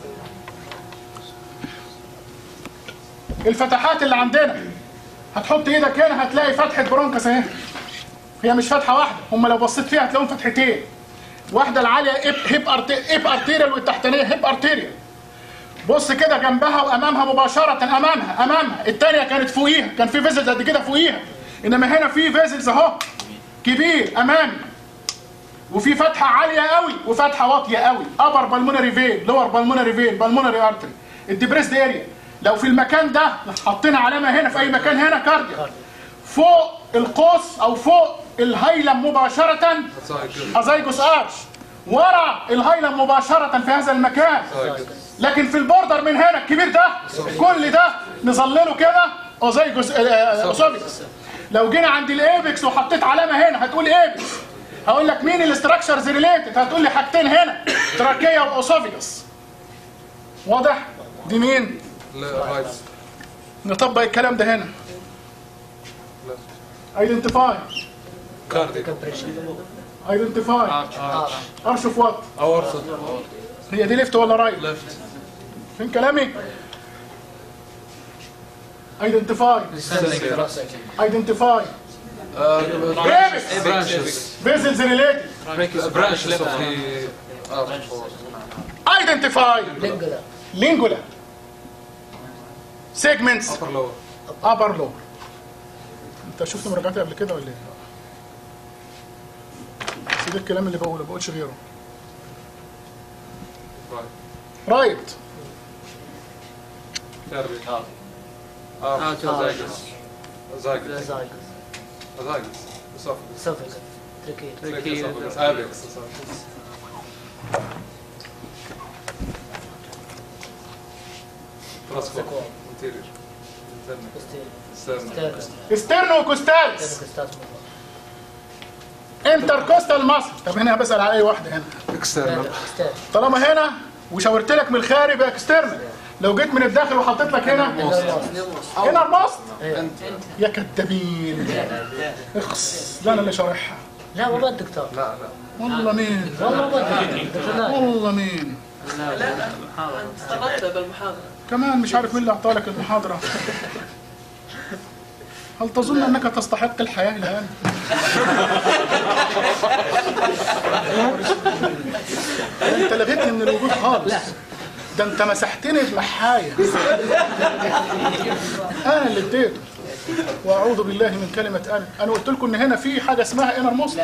الفتحات اللي عندنا هتحط ايدك هنا هتلاقي فتحة برونكس اهي. هي مش فتحة واحدة، هم لو بصيت فيها هتلاقيهم فتحتين. واحدة العالية هيب هيب ارتيريال والتحتانية هيب ارتيريال. بص كده جنبها وامامها مباشرة، امامها امامها. الثانية كانت فوقيها، كان في فيزلز قد كده فوقيها. انما هنا في فيزلز اهو كبير امامي. وفي فتحة عالية قوي وفتحة واطية قوي. ابر بالمونري فين، لور بالمونري فين، بالمونري ارتري، الدبريسد اريا. لو في المكان ده حطينا علامة هنا في اي مكان هنا كاردياك. فوق القوس او فوق الهيلم مباشره ازايجوس ارش، ورا الهيلم مباشره في هذا المكان، لكن في البوردر من هنا الكبير ده كل ده نظلله كده ازايجوس اسوفيجس. لو جينا عند الايبكس وحطيت علامه هنا هتقول ايبكس، هقول لك مين الاستراكشرز ريليتد، هتقول لي حاجتين هنا تراكيه واسوفيجس. واضح؟ دي مين؟ نطبق الكلام ده هنا. ايدنتيفاي ايدنتيفاي ارش اوف وات؟ هي دي ليفت ولا رايت؟
ليفت.
فين كلامي؟ ايدنتيفاي ايدنتيفاي فيزلز ريليتد ايدنتيفاي لينجولا سيجمنتس ابر لور. انت شفت مراجعتي قبل كده ولا ايه؟ سيب الكلام اللي بقوله، ما بقولش غيره. رايت استرنو كوستالس انتركوستال ماسل. طب هنا بسأل على اي واحده هنا
اكسترنال.
طالما هنا وشاورت لك من الخارج يبقى اكسترنال. لو جيت من الداخل وحطيت لك هنا هنا الماست يا كدابين. اخس. لا انا اللي شارحها.
لا والله الدكتور.
لا لا
والله مين؟
والله الدكتور.
والله مين؟
لا لا استغربت بالمحاضرة
كمان مش عارف مين اللي اعطى لك المحاضره. هل تظن انك تستحق الحياه الان؟ انت لغيتني من الوجود خالص. ده انت مسحتني بمحايا. انا اللي اديته. واعوذ بالله من كلمه انا. انا قلت لكم ان هنا في حاجه اسمها انر موست.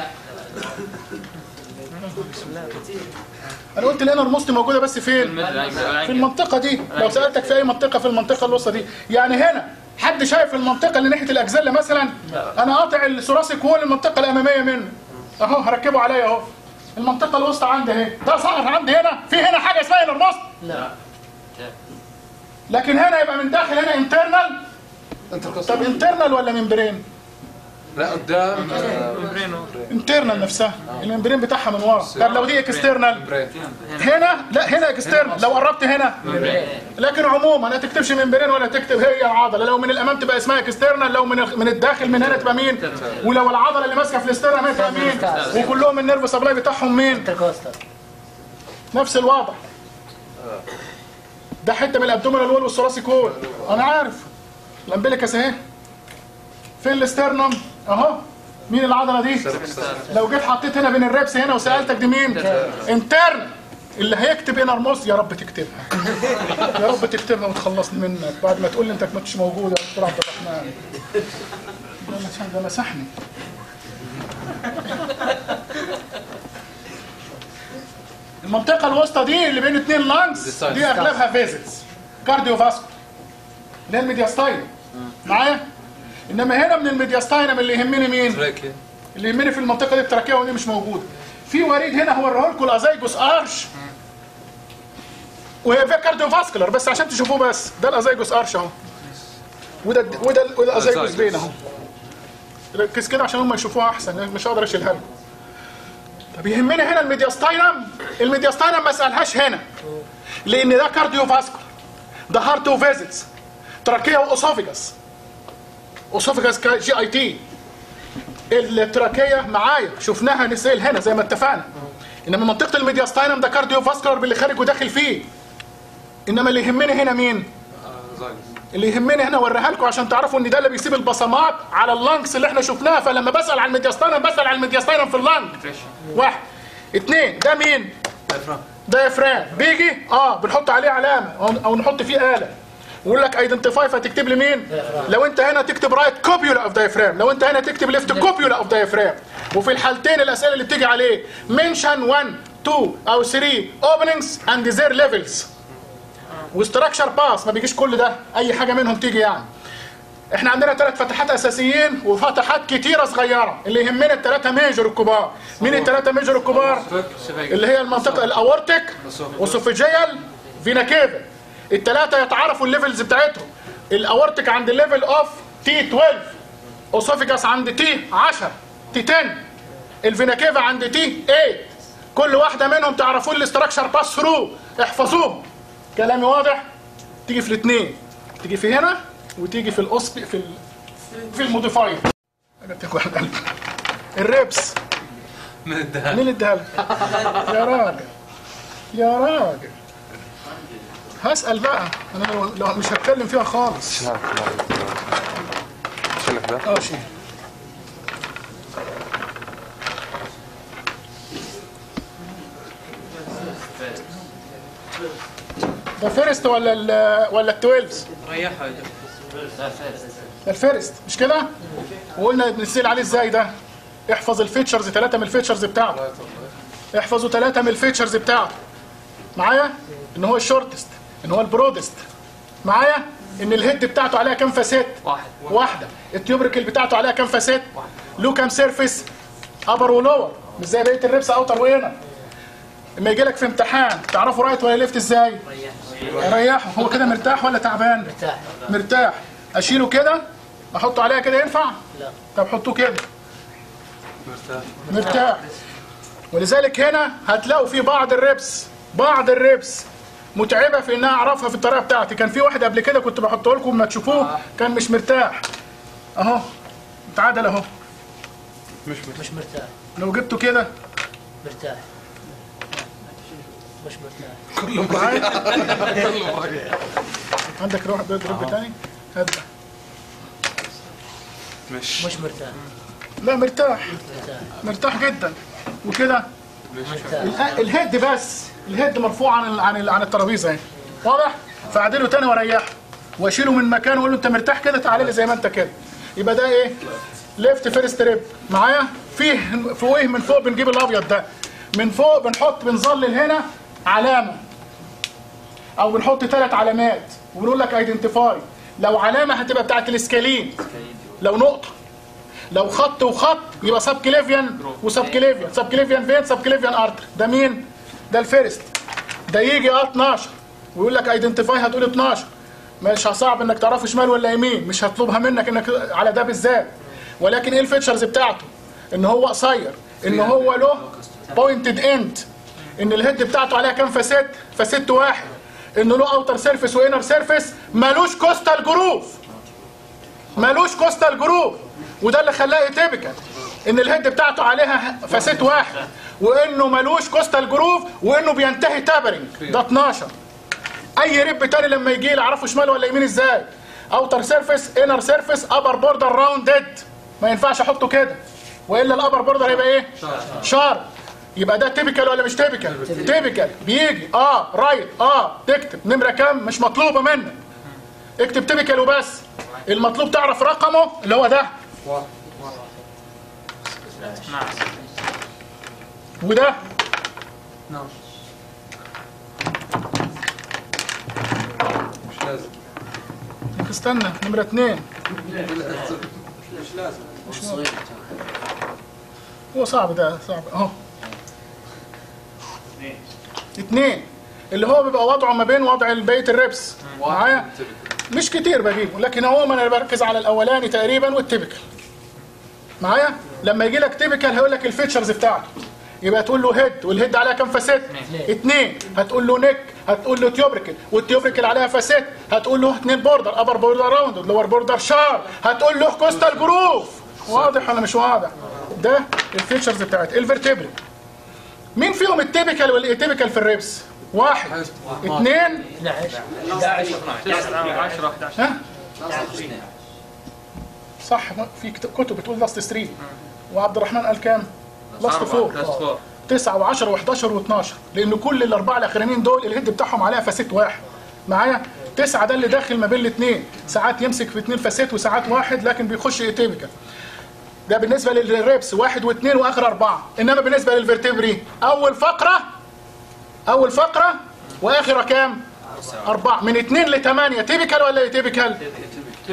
انا قلت الانر موست موجوده بس فين؟ في المنطقه دي. لو سالتك في اي منطقه في المنطقه الوسطى دي، يعني هنا حد شايف المنطقه اللي ناحيه الاجزله مثلا؟ انا قاطع الثوراسيك وول المنطقه الاماميه منه اهو، هركبه عليا اهو. المنطقه الوسطى عندي اهي، ده صار عندي هنا في هنا حاجه اسمها انر موست؟
لا.
لكن هنا يبقى من داخل هنا انترنال. طب انترنال ولا ممبرين؟
لا قدام
انترنال نفسها، الممبرين بتاعها من ورا. طب لو دي اكسترنال هنا، لا هنا اكسترنال لو قربت هنا. لكن عموما ما تكتبش ممبرين ولا تكتب هي العضله. لو من الامام تبقى اسمها اكسترنال، لو من من الداخل من هنا تبقى مين؟ ولو العضله اللي ماسكه في الاسترنال تبقى مين؟ وكلهم النيرف سبلاي بتاعهم مين؟ نفس الوضع. ده حته من الابدومينال وول والثوراسيك وول. انا عارف الامبليكس اهي. فين الاسترنم؟ اهو. مين العضله دي؟ لو جيت حطيت هنا بين الريبس هنا وسالتك دي مين؟ انترن. اللي هيكتب انر موست يا رب تكتبها. يا رب تكتبها وتخلصني منك بعد ما تقول لي انت ما كنتش موجود يا دكتور عبد الرحمن. ده مسحني. المنطقه الوسطى دي اللي بين اثنين لانجز دي اغلبها فيزلز كارديو فاسكولار اللي هي الميدياستاينم. معايا؟ انما هنا من الميدياستاينم اللي يهمني مين؟ تراكيا. اللي يهمني في المنطقه دي التراكيه ودي مش موجوده. في وريد هنا هوريه لكم الازايجوس ارش وهي فيها كارديو فاسكولار بس عشان تشوفوه بس. ده الازايجوس ارش اهو. وده وده وده الازايجوس بين اهو. ركز كده عشان هم يشوفوها احسن، مش هقدر اشيلها لكم. طب يهمني هنا الميدياستاينم. الميدياستاينم ما اسالهاش هنا لان ده كارديو فاسكولار، ده هارت وفيزلز، تراكيه واوسوفيجاس. اوسوفيجاس جي اي تي. التراكيه معايا شفناها نسيل هنا زي ما اتفقنا. انما منطقه الميدياستاينم ده كارديو فاسكولار باللي خارج وداخل فيه. انما اللي يهمني هنا مين؟ اللي يهمني هنا اوريها لكم عشان تعرفوا ان ده اللي بيسيب البصمات على اللانكس اللي احنا شفناها. فلما بسال على الميدياستاينم بسال على الميدياستاينم في اللانك. واحد اثنين. ده مين؟ ده افران. بيجي اه بنحط عليه علامه او, أو نحط فيه آلة ويقول لك ايدنتيفاي فتكتب لي مين؟ لو انت هنا تكتب رايت كوبيولا اوف دايفرام، لو انت هنا تكتب ليفت كوبيولا اوف دايفرام. وفي الحالتين الاسئله اللي بتيجي عليه منشن واحد اثنين او ثلاثة اوبننجز اند زير ليفلز وستراكشر باس. ما بيجيش كل ده، اي حاجه منهم تيجي يعني. احنا عندنا ثلاث فتحات اساسيين وفتحات كتيره صغيره، اللي يهمنا الثلاثه ميجر الكبار. مين الثلاثه ميجر الكبار؟ اللي هي المنطقه الاورتيك وسوفيجيال فينا كيفا. الثلاثه يتعرفوا الليفلز بتاعتهم. الاورتيك عند الليفل اوف تي اثناشر، اوسوفيجاس عند تي عشرة، تي عشرة، الفينا كيفا عند تي ثمانية. كل واحده منهم تعرفوا الاستراكشر باس ثرو، احفظوهم. كلامي واضح؟ تيجي في الاثنين، تيجي في هنا وتيجي في الأصب في ال... في الموديفاير. الريبس
من الدهان.
مين اداها لك؟ يا راجل يا راجل هسأل بقى انا لو, لو مش هتكلم فيها خالص.
شيلك ده؟
اه شيل. ده فيرست ولا ال ولا التويلفز؟
ريحها
ده الفيرست مش كده؟ وقلنا بنسال عليه ازاي ده؟ احفظ الفيتشرز، ثلاثة من الفيتشرز بتاعته. احفظوا ثلاثة من الفيتشرز بتاعته. معايا؟ ان هو الشورتست، ان هو البرودست. معايا؟ ان الهيد بتاعته عليها كام فاسيت؟
واحد.
واحدة. التيوبريكل بتاعته عليها كام فاسيت؟ له كام سيرفيس؟ ابر ولور، مش زي بقية الريبس اوتر وهنا. لما يجي لك في امتحان تعرفوا رايت ولا ليفت ازاي؟ ريحه. هو كده مرتاح ولا تعبان؟
مرتاح.
مرتاح. اشيله كده احطه عليها كده ينفع؟
لا.
طب حطوه كده.
مرتاح.
مرتاح. ولذلك هنا هتلاقوا في بعض الريبس بعض الريبس متعبه في انها اعرفها في الطريقه بتاعتي. كان في واحد قبل كده كنت بحطه لكم ما تشوفوه كان مش مرتاح. اهو اتعدل اهو.
مش
مش مرتاح.
لو جبته كده
مرتاح. مش مرتاح.
كله معايا. عندك روح بيضرب تاني. هات ده.
مش
مش مرتاح.
لا مرتاح.
مرتاح.
مرتاح جدا. وكده
مرتاح.
الأ- الهيد بس الهيد مرفوع عن ال- عن ال- عن الترابيزه اهي. واضح؟ فاعدله تاني واريحه واشيله من مكانه واقول له انت مرتاح كده تعالى لي زي ما انت كده. يبقى ده ايه؟ ليفت فيرست ريب. معايا؟ فيه فوقيه من فوق بنجيب الابيض ده. من فوق بنحط بنظلل هنا علامه او بنحط ثلاث علامات وبنقول لك ايدنتيفاي. لو علامه هتبقى بتاعت الاسكالين، لو نقطه، لو خط وخط يبقى سب كليفيان وسب كليفيان، سب كليفيان فين؟ سب كليفيان ارتر. ده مين؟ ده الفيرست. ده يجي اه اتناشر ويقول لك ايدنتيفاي هتقول اتناشر. مش صعب انك تعرفه شمال ولا يمين، مش هطلبها منك انك على ده بالذات. ولكن ايه الفيتشرز بتاعته؟ ان هو قصير، ان هو له بوينتد اند، ان الهيد بتاعته عليها كام فاسيت؟ فاسيت واحد، انه له اوتر سيرفيس وانر سيرفيس، مالوش كوستال جروف. مالوش كوستال جروف، وده اللي خلاه تيبيكال، ان الهيد بتاعته عليها فاسيت واحد، وانه مالوش كوستال جروف، وانه بينتهي تابرنج. ده اتناشر. اي ريب تاني لما يجي لي اعرفه شمال ولا يمين ازاي؟ اوتر سيرفيس، انر سيرفيس، ابر بوردر راوندد. ما ينفعش احطه كده، والا الابر بوردر هيبقى ايه؟ شارب. يبقى ده تيبيكال ولا مش تيبيكال؟ تيبيكال. بيجي اه رايت اه تكتب نمره كام مش مطلوبه منك، اكتب تيبيكال وبس. المطلوب تعرف رقمه اللي هو ده وده.
نعم. مش لازم.
استنى نمره اتنين.
مش لازم.
هو صعب ده صعب اهو. اتنين اللي هو بيبقى وضعه ما بين وضع بقيه الريبس. معايا؟ مش كتير بجيبه، لكن عموما انا بركز على الاولاني تقريبا والتيبيكال. معايا؟ لما يجي لك تيبيكال هيقول لك الفيتشرز بتاعته. يبقى تقول له هيد، والهيد عليها كام فاسيت؟ اثنين. هتقول له نيك، هتقول له تيوبريكل، والتيوبريكل عليها فاسيت، هتقول له اثنين بوردر، ابر بوردر راوند، لور بوردر شار، هتقول له كوستال جروف. واضح ولا مش واضح؟ ده الفيتشرز بتاعت الفرتبري. مين فيهم التيبيكال والايتيبيكال في الريبس؟ واحد، اثنين،
اثناشر
عشرة
ها؟ صح، في كتب بتقول لاست ثلاثة، وعبد الرحمن قال كام؟ لاست أربعة. تسعة وعشرة وحداشر واثناشر، لأن كل الأربعة الأخرانيين دول الهيد بتاعهم عليها فاسيت واحد. معايا؟ تسعة ده اللي داخل ما بين الاثنين، ساعات يمسك في اثنين فاسيت وساعات واحد، لكن بيخش ايتيبيكال. ده بالنسبة للريبس واحد واثنين وآخر أربعة. إنما بالنسبة للفرتبري أول فقرة أول فقرة وآخرة كام؟ أربعة. من اثنين لثمانية تيبيكال ولا ايتيبيكال؟
تبكي.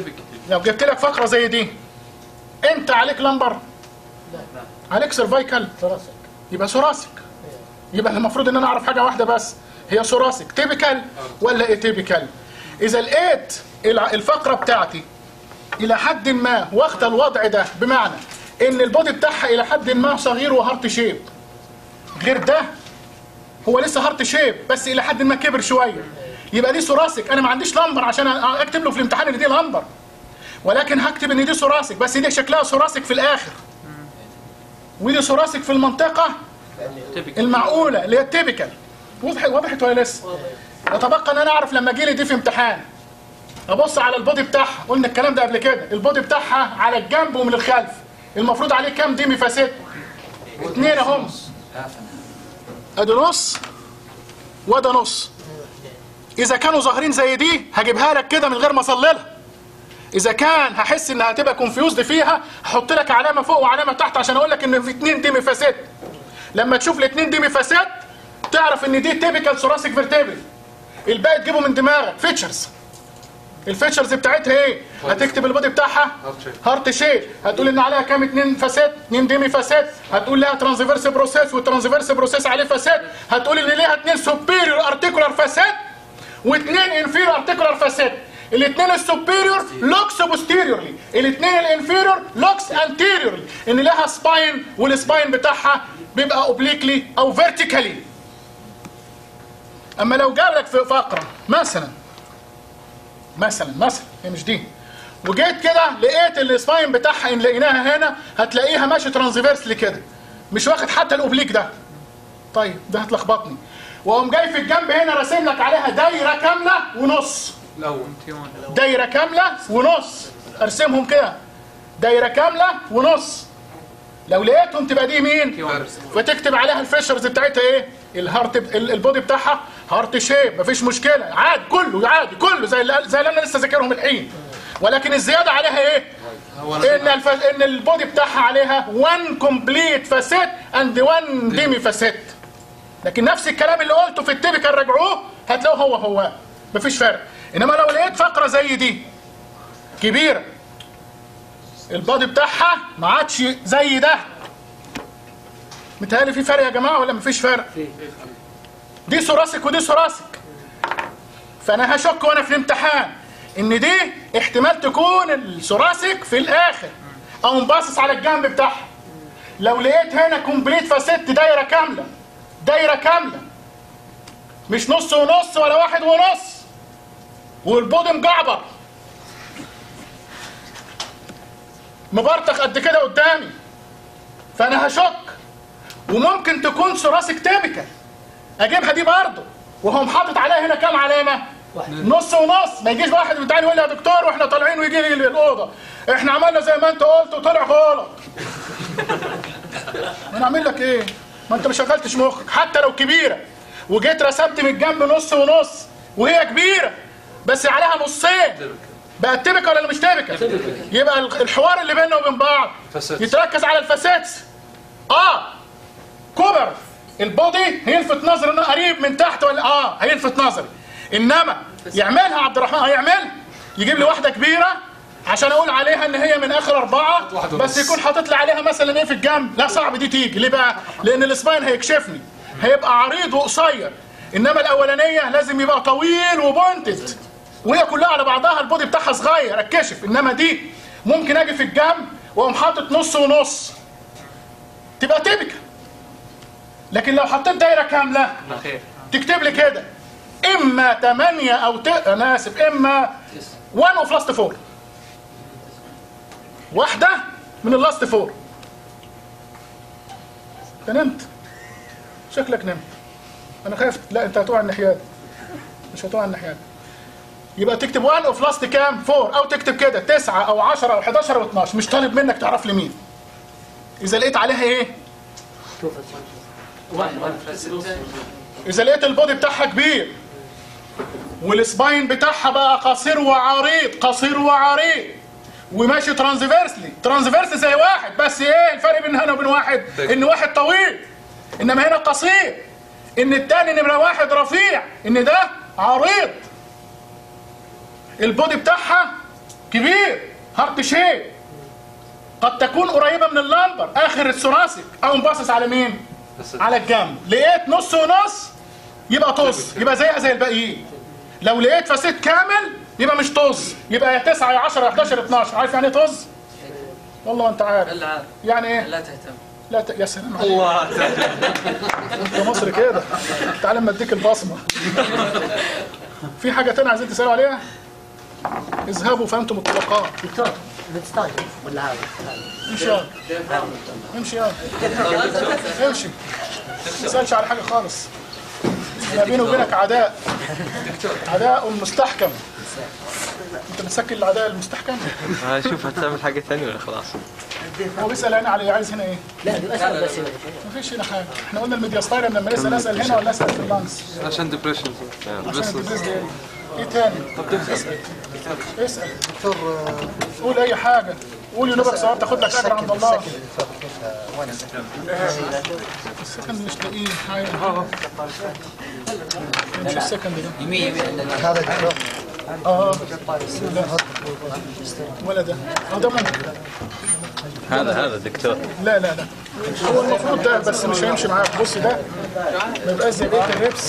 لو جبت لك فقره زي دي انت عليك لمبر؟
لا
عليك سيرفايكال،
ثراسك.
يبقى ثوراسيك. يبقى المفروض ان انا اعرف حاجه واحده بس، هي ثوراسيك تيبيكال ولا ايه تيبيكال. اذا لقيت الفقره بتاعتي الى حد ما واخده الوضع ده، بمعنى ان البودي بتاعها الى حد ما صغير وهارت شيب، غير ده هو لسه هارت شيب بس الى حد ما كبر شويه، يبقى دي ثوراسيك. انا ما عنديش لمبر عشان اكتب له في الامتحان ان دي لمبر، ولكن هكتب ان دي ثوراسيك، بس دي شكلها ثوراسيك في الاخر، ودي ثوراسيك في المنطقه المعقوله اللي هي التيبيكال. وضحت وضحت ولا لسه؟ يتبقى ان انا اعرف لما اجي لي دي في امتحان ابص على البودي بتاعها، قلنا الكلام ده قبل كده، البودي بتاعها على الجنب ومن الخلف المفروض عليه كام ديمي فاسيت؟ اثنين اهم، ادي نص وده نص. اذا كانوا ظاهرين زي دي هجيبها لك كده من غير ما اصللها، اذا كان هحس انها هتبقى كونفيوزد فيها هحط لك علامه فوق وعلامه تحت عشان اقول لك ان في اثنين ديمي فاسيت. لما تشوف الاثنين ديمي فاسيت تعرف ان دي تيبيكال ثوراسيك فيرتيبل. الباقي تجيبه من دماغك. فيتشرز، الفيتشرز بتاعتها ايه؟ هتكتب البودي بتاعها هارت شيب، هتقول ان عليها كام؟ اثنين فاسيت، اثنين ديمي فاسيت، هتقول لها ترانسفيرس بروسيس والترانسفيرس بروسيس عليه فاسيت، هتقول ان ليها اثنين سوبيريور ارتيكولار فاسيت واثنين انفيريور ارتيكولار فاسيت. الاثنين السوبيريور لوكس بوستيريورلي، الاثنين الانفيريور لوكس انتيريورلي، ان لها سباين والسباين بتاعها بيبقى اوبليكلي او فيرتيكالي. اما لو جاب لك في فقره مثلا مثلا مثلا هي مش دي، وجيت كده لقيت السباين بتاعها ان لقيناها هنا هتلاقيها ماشي ترانسفيرسلي كده، مش واخد حتى الاوبليك ده. طيب ده هتلخبطني، واقوم جاي في الجنب هنا راسم لك عليها دايره كامله ونص. دايره كامله ونص، ارسمهم كده دايره كامله ونص. لو لقيتهم تبقى دي مين؟ فتكتب عليها الفيشرز بتاعتها ايه؟ الهارت، البودي بتاعها هارت شيب، مفيش مشكله، عادي كله عادي كله زي اللي زي اللي انا لسه ذاكرهم الحين. ولكن الزياده عليها ايه؟ ان الف... ان البودي بتاعها عليها واحد كومبليت فاسيت اند واحد ديمي فاسيت. لكن نفس الكلام اللي قلته في التيبيكال راجعوه هتلاقوه هو هو، مفيش فرق. انما لو لقيت فقره زي دي كبيره البودي بتاعها ما عادش زي ده، متهيألي في فرق يا جماعه ولا مفيش فرق؟ دي ثوراسيك ودي ثوراسيك. فانا هشك وانا في الامتحان ان دي احتمال تكون الثوراسيك في الاخر او مباصص على الجنب بتاعها. لو لقيت هنا كومبليت فاسيت دايره كامله، دايره كامله مش نص ونص ولا واحد ونص، والبودي مجعبر مبرطخ قد كده قدامي، فانا هشك. وممكن تكون ثوراسيك تيبيكال اجيبها دي برضه وهم حاطط عليها هنا كام علامه؟ نص ونص. ما يجيش واحد من تعالى يقول لي يا دكتور واحنا طالعين ويجي لي الاوضه احنا عملنا زي ما انت قلت وطلع غلط. انا اعمل لك ايه؟ ما انت ما شغلتش مخك. حتى لو كبيره وجيت رسمت من الجنب نص ونص وهي كبيره بس عليها نصين، بقت تيبيكال ولا مش تيبيكال؟ يبقى الحوار اللي بيننا وبين بعض يتركز على الفاسيتس. اه كبر البودي هيلفت نظري انه قريب من تحت ولا اه هيلفت نظري، انما يعملها عبد الرحمن هيعمل يجيب لي واحده كبيره عشان اقول عليها ان هي من اخر اربعه بس يكون حاطط لي عليها مثلا ايه في الجنب، لا صعب دي تيجي. ليه بقى؟ لان السباين هيكشفني، هيبقى عريض وقصير، انما الاولانيه لازم يبقى طويل وبونتد وهي كلها على بعضها البودي بتاعها صغير اتكشف. انما دي ممكن اجي في الجنب واقوم حاطط نص ونص تبقى تيبيكال. لكن لو حطيت دايره كامله تكتب لي كده اما ثمانية او ت... انا اسف اما واحد اوف لاست فور، واحده من اللاست فور. انت نمت شكلك نمت، انا خايف لا انت هتقع الناحيه دي، مش هتقع الناحيه دي. يبقى تكتب واحد اوف لاست كام؟ فور، او تكتب كده تسعة او عشرة او حداشر او اتناشر، مش طالب منك تعرف لي مين. اذا لقيت عليها ايه؟ اذا لقيت البودي بتاعها كبير والسباين بتاعها بقى قصير وعريض، قصير وعريض وماشي ترانسفيرسلي، ترانسفيرس زي واحد، بس ايه الفرق بين هنا وبين واحد؟ ان واحد طويل انما هنا قصير، ان التاني نمرة واحد رفيع، ان ده عريض. البودي بتاعها كبير هارت شيب قد تكون قريبه من اللمبر اخر الثوراسيك، او باصص على مين؟ على الجنب. لقيت نص ونص يبقى طز، يبقى زيها زي الباقيين. لو لقيت فاسيت كامل يبقى مش طز، يبقى يا تسعة يا عشرة يا حداشر اتناشر. عارف يعني ايه طز؟ والله انت عارف.
لا عارف.
يعني ايه؟
لا تهتم.
لا ت... يا سلام عليك. الله انت مصري كده. تعال اما اديك البصمه. في حاجه ثانيه عايزين تسالوا عليها؟ اذهبوا فانتم الطلقاء.
دكتور بتستايل ولا هذا؟
امشي يلا امشي يلا امشي. ما تسالش على حاجه خالص. ما بيني وبينك عداء، عداء مستحكم. انت بتسكن العداء المستحكم؟
شوف هتعمل حاجة ثانية ولا خلاص؟
هو بيسال هنا على عايز هنا ايه؟
لا اسال بس.
ما فيش هنا حاجه. احنا قلنا الميدياستايرم لما نسال اسال هنا ولا اسال في اللانس؟
عشان ديبريشن.
عشان الدبريس ده ايه تاني؟ اسال اسال قول اي حاجه. قول ينوبك صواب تاخد لك اجر عند الله. السكند مش لاقيه حاجه. مش السكند ده.
يمين يمين
هذا دكتور. اه لا ولا ده. اه ده ممكن.
هذا هذا الدكتور.
لا لا لا هو المفروض ده بس مش هيمشي معاك. بص ده ما يبقاش زي بقيه الريبس.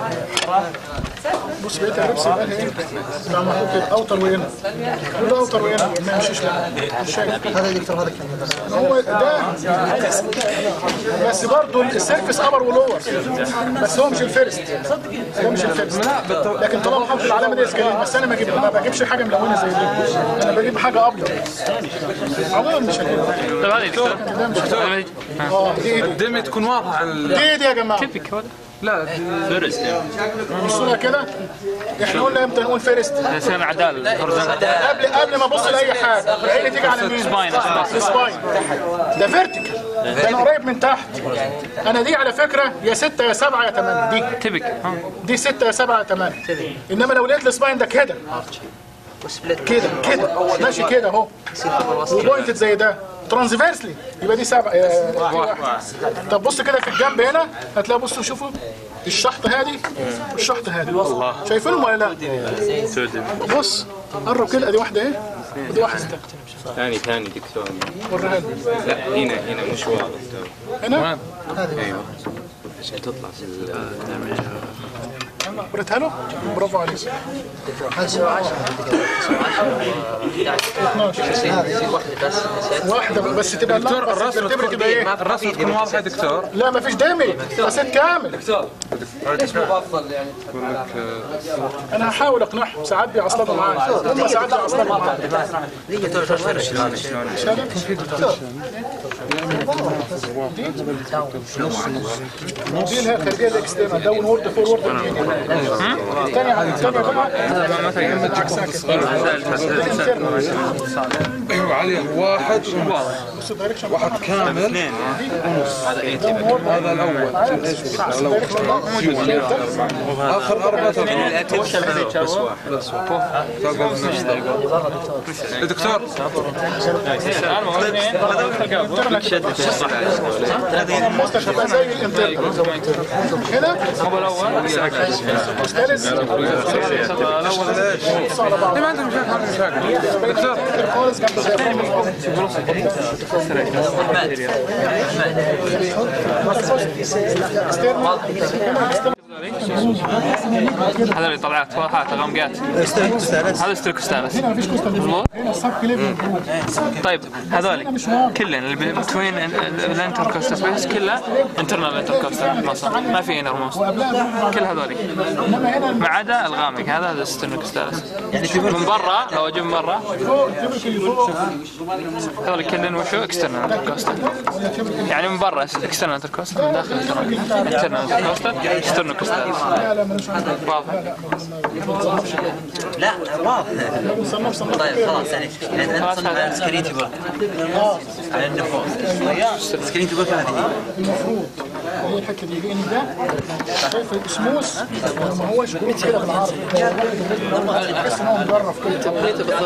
بص بقيه الريبس يبقى لها ايه؟ يبقى المفروض كده اوتر وهنا وده اوتر وهنا ما يمشيش. لا مش شايف.
هذا دكتور هذا كم؟
هو ده بس برضه السيرفس ابر ولور، بس هو مش الفيرست. ده مش الفيرست. لكن طالما حاطط العلامه دي اسكالين. بس انا ما بجيب ما بجيبش حاجه ملونه زي دي. انا بجيب حاجه ابيض. عموما مش هجيبها.
طيب هذه دكتور.
ده مش هجيبها. اه دي دي
الدم تكون واضحة على
دي دي يا جماعه.
تبك ولا؟ لا
فيرست
بصوا كده. احنا قلنا امتى نقول فيرست؟
سنة عدال.
قبل قبل ما ابص لاي حاجه عيني تيجي على مين؟
سباين.
السباين ده فيرتيكال. ده انا قريب من تحت. انا دي على فكره يا ستة يا سبعة يا ثمانية. دي
تبك.
دي ستة يا سبعة يا ثمانية. انما لو لقيت السباين ده كده كده كده ماشي كده اهو وبوينتد زي ده ترانسفيرسلي يبقى دي سبعة. طب بص كده في الجنب هنا هتلاقي. بصوا شوفوا الشحطه هذه والشحطه هذه شايفينهم ولا لا؟ بص قرب كده. ادي واحده ايه ودي واحده
ثاني ثاني دكتور.
وريها لي.
لا هنا هنا مش واضح.
هنا
ايوه عشان تطلع في ال
وريتها له. برافو عليك.
هذا سوى عشرة.
واحده بس تبقى
دكتور الرسمة
تبقى كده ايه؟
الرسمة تكون واضحة دكتور.
لا ما فيش دامج بس كامل.
دكتور ايش مفضل يعني
يقول لك
انا هحاول اقنعهم. ساعات بيعصلوا معايا. هم ساعات بيعصلوا معايا. دي اللي هي الخارجيه الاكسترنال داون وورد فورورد. الثانيه على الثانيه بقى
ايوه عليه واحد واحد كامل. هذا الاول. اخر اربعه بس دكتور
مستشفى زي الانترنال هنا.
هو الاول. ما عندهم مشاكل. دكتور
خالص جنب زي
هذا اللي طلعت واضحات غامقات. هذا استركوستالس.
هنا مفيش كوستال هنا الصك ليفل.
طيب هذول كلهم اللي بين الانتركوستال سبيس كلها انترنال انتركوستال مصر. ما في انر موست. كل هذول ما عدا الغامق. هذا هذا استركوستالس. يعني من برا لو اجي من برا هذول كلهم وشو اكسترنال انتركوستال. يعني من برا اكسترنال انتركوستال، من داخل انترنال انتركوستال استركوستال.
لا لا مش عندي.
واضح.
لا واضح. طيب خلاص يعني انت تصنع سكرينتي بورك على النفوس. سكرينتي بورك هذه
المفروض هي الحته دي لان ده شايف السموث ما هوش جروب كده بالعرض تحس ان هو مجرف كده.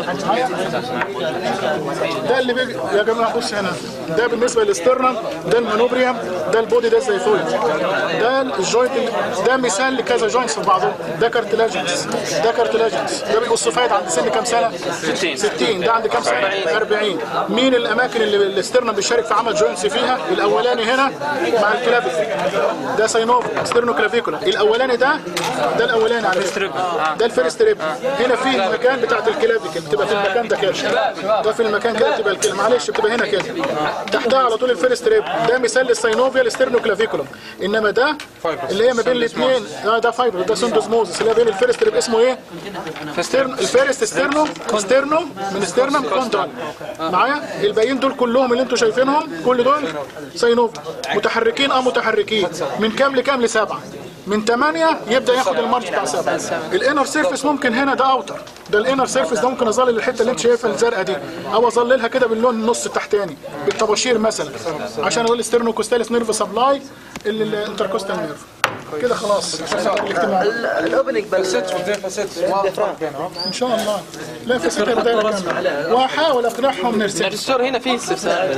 ده اللي بيجي يا جماعه بص هنا ده بالنسبه للاسترنم، ده المانوبريوم، ده البودي، ده الزيفويد، ده الجوينت، ده مثال لكذا جوينتس في بعضهم. ده كارتلاجنس، ده كارتلاجنس، ده بالاوسوفايد عند سن كام سنه؟
ستين.
ستين. ده عند كام سنه؟ أربعين. مين الاماكن اللي الاسترنم بيشارك في عمل جوينتس فيها؟ الاولاني هنا مع الكلافيكول، ده ساينوفا ستيرنو كلافيكولا. الاولاني ده ده الاولاني على فكره، ده الفيرست ريب. هنا في المكان بتاعت الكلافيكول بتبقى في المكان ده كده، ده في المكان كده بتبقى الكلى معلش بتبقى هنا كده تحتها على طول الفيرست ريب. ده مثال للساينوفيا الستيرنو كلافيكولا. انما ده اللي هي ما بين الاثنين ده ده فايبر، ده سندوزموزس اللي بين الفيرست ريب اسمه ايه؟ الفيرست ستيرنو ستيرنو من ستيرنم كونترال معايا. الباقيين دول كلهم اللي انتم شايفينهم كل دول ساينوفا متحركين اه متحركين من كام لكام؟ لسبعه. من ثمانية يبدا ياخد المارج بتاع سبعه. الانر سيرفيس ممكن هنا ده اوتر، ده الانر سيرفيس ده ممكن اظلل الحته اللي انت شايفها الزرقاء دي او اظللها كده باللون النص التحتاني بالطباشير مثلا عشان اقول ستيرنوكوستاليس نيرف سبلاي الانتركوستال نيرف كده خلاص.
الاوبننج
فاسيتس والفاسيتس واضح بينهم
ان شاء الله. لا فاسيتس دايره كامله واحاول اقنعهم نرسم.
الدكتور هنا في استفسار.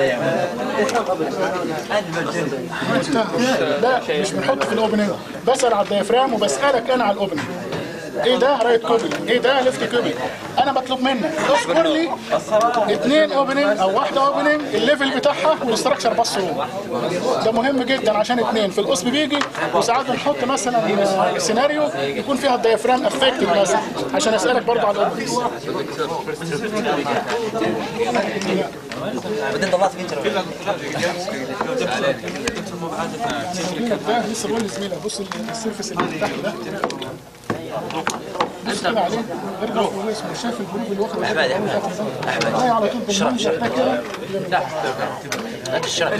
لا مش بنحط في الاوبننج، بسال على الديافرام وبسالك انا على الاوبننج. ايه ده رايت كوبل، ايه ده ليفت كوبل. انا بطلب منك اذكر لي اثنين اوبننج او واحده اوبننج الليفل بتاعها والاستراكشر بس هو ده مهم جدا عشان اثنين في القسم بيجي. وساعات بنحط مثلا سيناريو يكون فيها الديافرام افكتد مثلا عشان اسالك برضه على الاوبننج.
بعدين طلعت في
ده لسه بقول لزميلك بص السيرفيس اللي تحت ده بص كده عليه ارجع فوق اسمه شاف الجروب اللي واخد
احمد احمد احمد
هاي على طول بالمنظر ده كده.
لا لا الشرح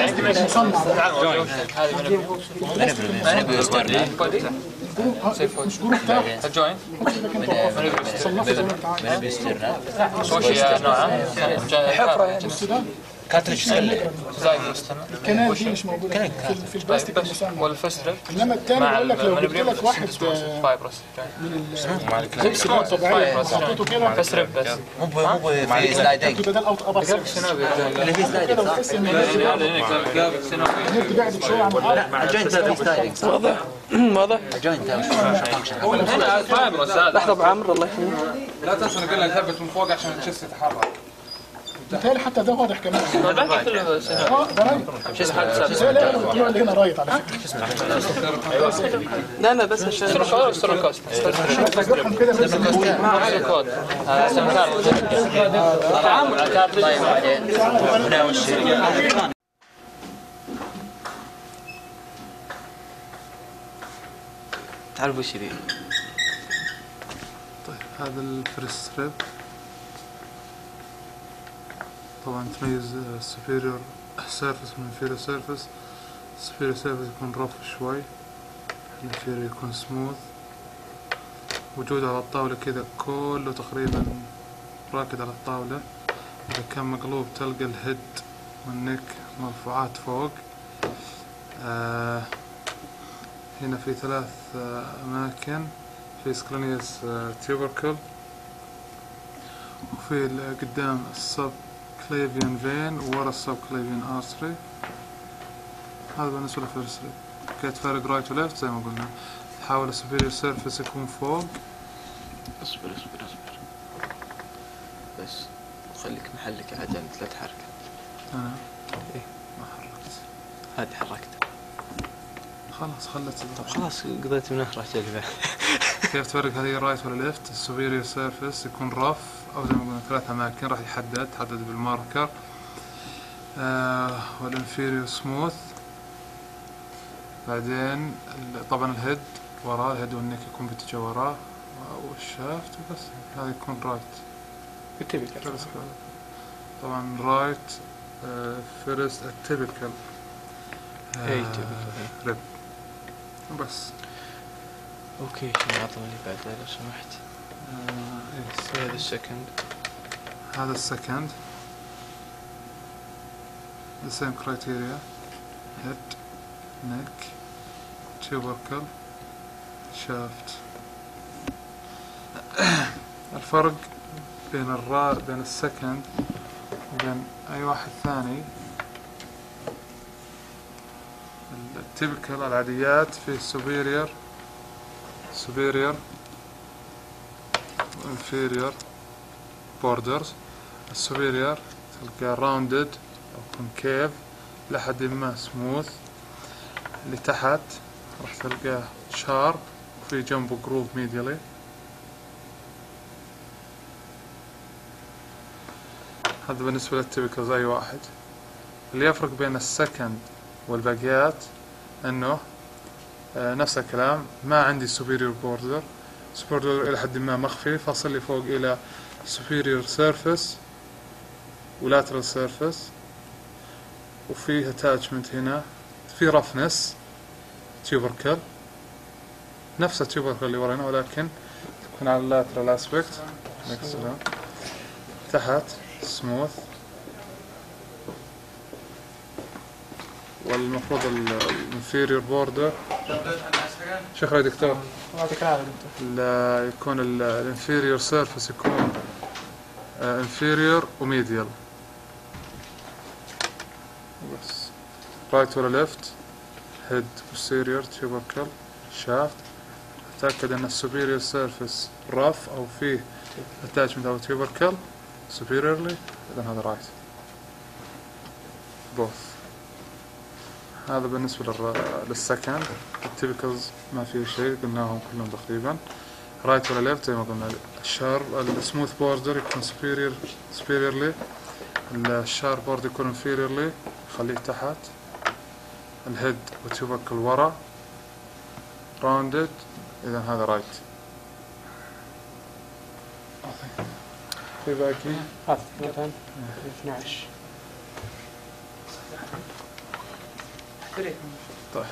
مش جروب تحت
الجوينت
صنفت زي ما انت عايز.
وش هي نوعها؟ حفرة
بص ده
كاتريج سكلة
زي مستمر.
الكنال دي مش موجوده في في البلاستيك المصنع.
والفسترك
انما الثاني بقول لك لو جبت لك واحد
فايبرس
لبس كده طبيعي حطيته كده
فسترك بس
مو مو في سلايدنج
يبقى ده الاوت ابر سيرفيس
اللي في سلايدنج
كده وتحس ان النت بعدت شويه عن الارض.
لا الجوينت في سلايدنج
واضح واضح.
الجوينت
هنا فايبرس هذا.
لحظة ابو عمرو الله يحييك.
لا تنسى نقول لك ثبت من فوق عشان الشيست يتحرك.
بالتالي حتى ده واضح كمان.
الباقي كله
اه ده رايت.
شو اسمه هذا؟
لا لا الطلوع اللي هنا رايت على فكره.
لا لا بس عشان
ستروكوست ستروكوست
رجعهم كده بس
ستروكوست سمكار
طيب بعدين هنا وش تعرف وش ذي؟
طيب هذا الفيرست ريب طبعا تميز السوبيريور سيرفيس من الانفيريور سيرفيس. السوبيريور سيرفيس يكون رف شوي، الانفيريور يكون سموث. وجوده على الطاولة كذا كله تقريبا راكد على الطاولة. إذا كان مقلوب تلقى الهيد والنك مرفوعات فوق. آه هنا في ثلاث آه أماكن، في سكلينيوس آه تيوبركل، وفي قدام السب كليفيان فين وورا السب كليفيان ارتري. هذا بالنسبة للفيرست ريب. كي تفرق رايت وليفت زي ما قلنا. تحاول السوبيريور سيرفيس يكون فوق.
اصبر اصبر اصبر بس وخليك محلك عاد لا تحرك.
أنا إيه ما حركت.
هذه حركت.
خلاص خلت.
طب خلاص قضيت من اخر جلبة.
كيف تفرق هذه رايت ولا ليفت؟ السوبيريور سيرفيس يكون رف او زي ما قلنا ثلاث اماكن راح يحدد تحدد بالماركر. آه والانفيريور سموث. بعدين طبعا الهيد وراه، الهيد والنك يكون باتجاه وراه والشافت وبس. هذا يكون رايت. التيبيكال طبعا رايت فيرست التيبيكال
اي تيبيكال
ريب بس.
اوكي شو العظمة اللي بعدها لو سمحت؟
آه
هذا السكند.
هذا السكند the same criteria head neck, tubercle, shaft. الفرق بين الرا بين السكند وبين أي واحد ثاني، التيبكال العاديات في superior superior inferior borders. السوبيريور تلقى rounded أو concave لحد ما smooth. اللي تحت راح تلقاه sharp وفي جنبه groove medially. هذا بالنسبة للتيبكال أي واحد. اللي يفرق بين السكند والباقيات انه آه نفس الكلام، ما عندي superior border. superior الى حد ما مخفي، فاصل لي فوق الى superior surface و lateral surface، وفيه attachment هنا، في roughness tubercle نفس التيوبركل اللي ورانا ولكن تكون على lateral aspect. تحت smooth، والمفروض الانفيريور بوردر شكرا يا دكتور.
يعطيك العافية دكتور.
لا يكون الانفيريور سيرفيس يكون انفيريور وميديال بس. رايت ولا ليفت، هيد posterior tubercle شافت. اتاكد ان السوبيريور سيرفيس رف او فيه اتاتشمنت او tubercle superiorly، اذا هذا رايت both. هذا بالنسبة للسكند. التيبكلز ما فيه شيء، قلناهم كلهم تقريبا. رايت ولا ليفت زي ما قلنا. الشارب السموث بوردر يكون superior superiorly، الشارب بورد يكون inferiorly خليه تحت. الهيد والتيبكل ورا rounded، إذا هذا رايت. في باقي
هذا مثلا اثنعش.
طيب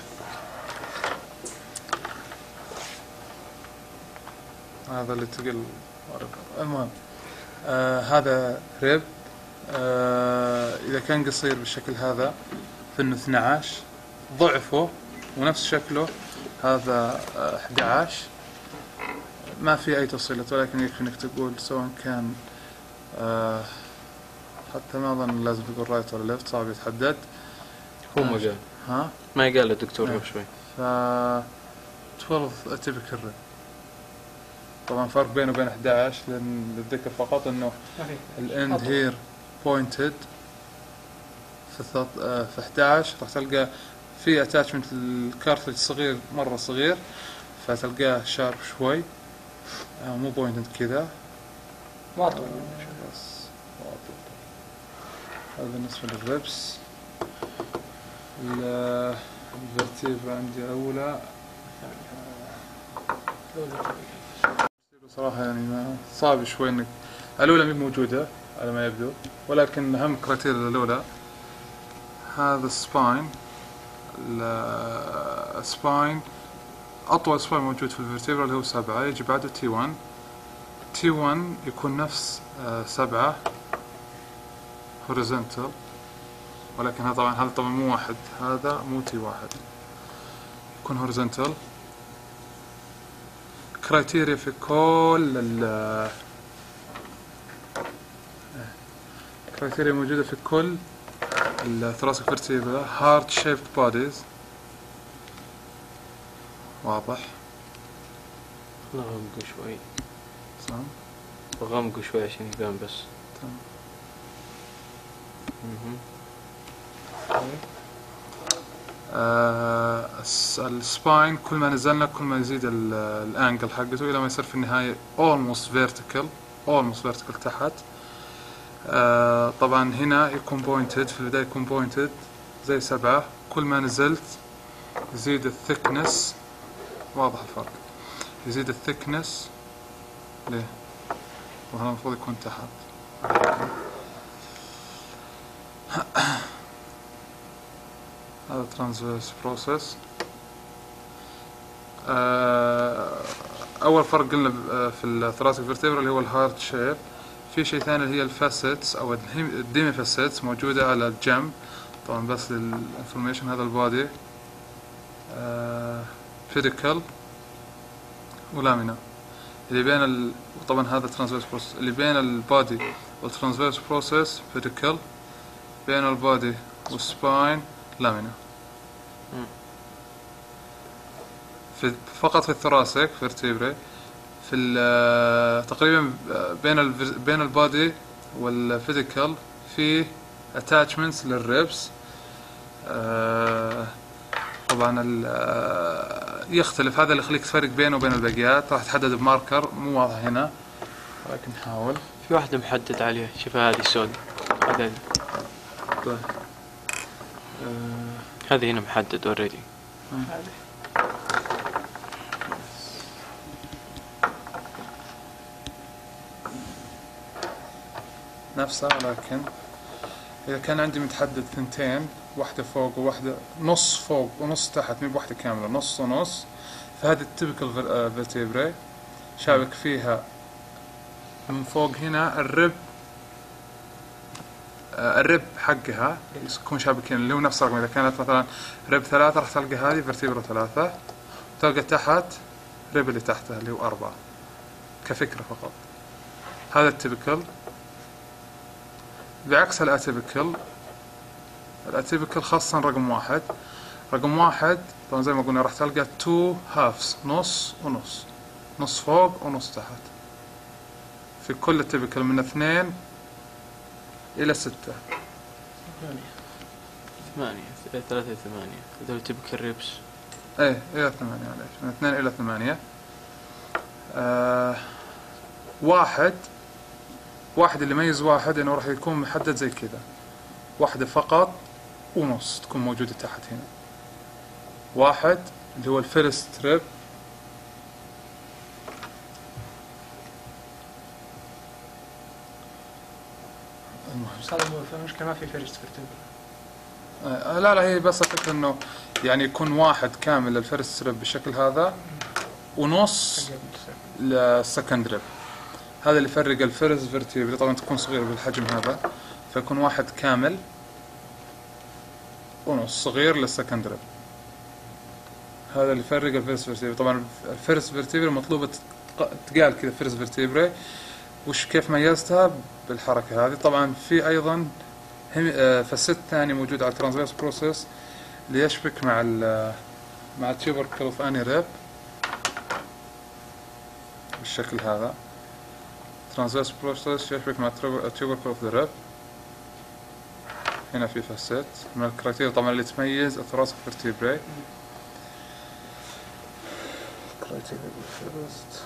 هذا اللي تقل. المهم آه هذا ريب. آه إذا كان قصير بالشكل هذا فإنه اثنعش، ضعفه ونفس شكله هذا آه أحد عشر. ما في أي تفصيلات، ولكن يكفي إنك تقول سواء كان آه حتى ما أظن لازم تقول رايت ولا ليفت، صعب يتحدد.
هو ما قال
ها
ما قال الدكتور قبل شوي.
ف اثنا عشر اتيبكال ريب. طبعا فرق بينه وبين أحد عشر لان للذكر فقط انه الاند هير بوينتد. في في أحد عشر راح تلقى في اتاتشمنت الكارتلج صغير مره صغير، فتلقاه شارب شوي مو بوينتد كذا
واضح
بس واضح. هذا بالنسبه للريبس. الفرتيبرا عندي أولى صراحة يعني ما صعب شوي إنك الأولى مي موجودة على ما يبدو، ولكن أهم كرايتيريا الأولى هذا السباين. السباين أطول سباين موجود في الفرتيبرا اللي هو سبعة، يجي بعده تي واحد. تي واحد يكون نفس سبعة هوريزونتال، ولكن هذا طبعا هذا طبعا مو واحد، هذا مو تي واحد، يكون هوريزونتال. كرايتيريا في كل ال كرايتيريا موجودة في كل الثراسك فيرتيبرا. هارت شيبد بوديز واضح.
غمقوا شوي
تمام،
غمقوا شوي عشان يبان بس.
تمام. آه السباين كل ما نزلنا كل ما يزيد الانجل حقته الى ما يصير في النهاية almost vertical almost vertical تحت. آه طبعا هنا يكون pointed، في البداية يكون pointed زي سبعة. كل ما نزلت يزيد الثيكنس، واضح الفرق، يزيد الثيكنس. ليه؟ وهذا المفروض يكون تحت. هذا ترانسفيرس بروسيس. اول فرق قلنا في الثراسك فيرتيبرا اللي هو الهارت شيب. في شيء ثاني اللي هي الفاسيتس او الديمي فاسيتس موجوده على الجنب. طبعا بس للانفورميشن هذا البادي فيديكال ولامينا. اللي بين ال... طبعا هذا ترانسفيرس بروسيس. اللي بين البادي والترانسفيرس بروسيس فيديكال، بين البادي والسباين لامينا. في فقط في الثراسيك فيرتيبري، في تقريبا بين ال بين البادي والفيديكال في اتاتشمنتس للريبس. آه طبعا يختلف، هذا اللي يخليك تفرق بينه وبين الباقيات. راح تحدد بماركر مو واضح هنا ولكن نحاول.
في واحدة محدد عليها، شوفها هذه السود هذه.
طيب
آه هذه هنا محدد اوريدي.
نفسها، لكن إذا كان عندي متحدد ثنتين، واحدة فوق وواحدة نص فوق ونص تحت، مي بواحدة كاملة، نص ونص، فهذه التيبكال فيرتيبري شابك فيها من فوق هنا الرب الرب حقها يكون شابكين اللي هو نفس الرقم. إذا كانت مثلا رب ثلاثة راح تلقى هذه فيرتيبرا ثلاثة، وتلقى تحت رب اللي تحتها اللي هو أربعة، كفكرة فقط. هذا التيبكال. بعكس الاتيبكال، الاتيبكال خاصة رقم واحد. رقم واحد طبعا زي ما قلنا راح تلقى تو هافز، نص ونص، نص فوق ونص تحت في كل التيبكال من اثنين إلى ستة.
ثمانية ثلاثة ثمانية هذول تيبكال ريبس.
ايه إلى ثمانية، معليش، من اثنين إلى ثمانية. آه واحد واحد اللي يميز واحد انه راح يكون محدد زي كذا، واحدة فقط ونص تكون موجودة تحت هنا. واحد اللي هو الفيرست ريب،
المهم المشكلة ما في فيرست فيرتيبرا.
آه لا لا هي بس الفكرة انه يعني يكون واحد كامل للفيرست ريب بالشكل هذا ونص للسكند ريب. هذا اللي يفرق الفيرست فيرتيبري، طبعا تكون صغيرة بالحجم هذا، فيكون واحد كامل ونص صغير للسكند ريب. هذا اللي يفرق الفيرست فيرتيبري. طبعا الفيرست فيرتيبري مطلوبة تقال كذا فيرست فيرتيبري. وش كيف ميزتها؟ بالحركة هذه. طبعا في أيضا فست ثاني موجود على الترانسفيرس بروسيس اللي يشبك مع ال مع التيوبركل اوف اني ريب بالشكل هذا. ترانسفيرس بروسيس يشبك مع التيوبركل اوف ذا ريب. هنا في فست من الكرايتيريا طبعا اللي تميز الثراسيك فيرتيبري. كرايتيريا بالفيرست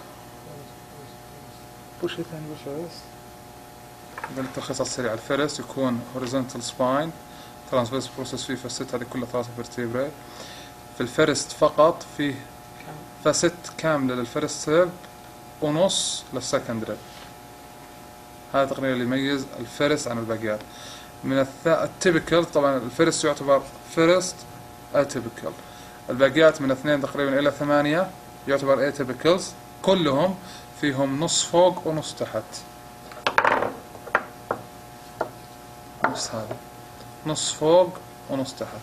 وش ثاني بالفيرست؟ بالتلخيص السريع، الفيرست يكون horizontal spine ترانسفيرس بروسيس فيه فست، هذه كلها ثراسيك فيرتيبري. في الفيرست فقط فيه فست كاملة للفيرست ريب ونص للسكند ريب. هذا تقريبا اللي يميز الفيرست عن الباقيات. من التيبكال طبعا الفيرست يعتبر فيرست اتيبكال، الباقيات من اثنين تقريبا الى ثمانية يعتبر اتيبكالز، كلهم فيهم نص فوق ونص تحت. نص هذا نص فوق ونص تحت.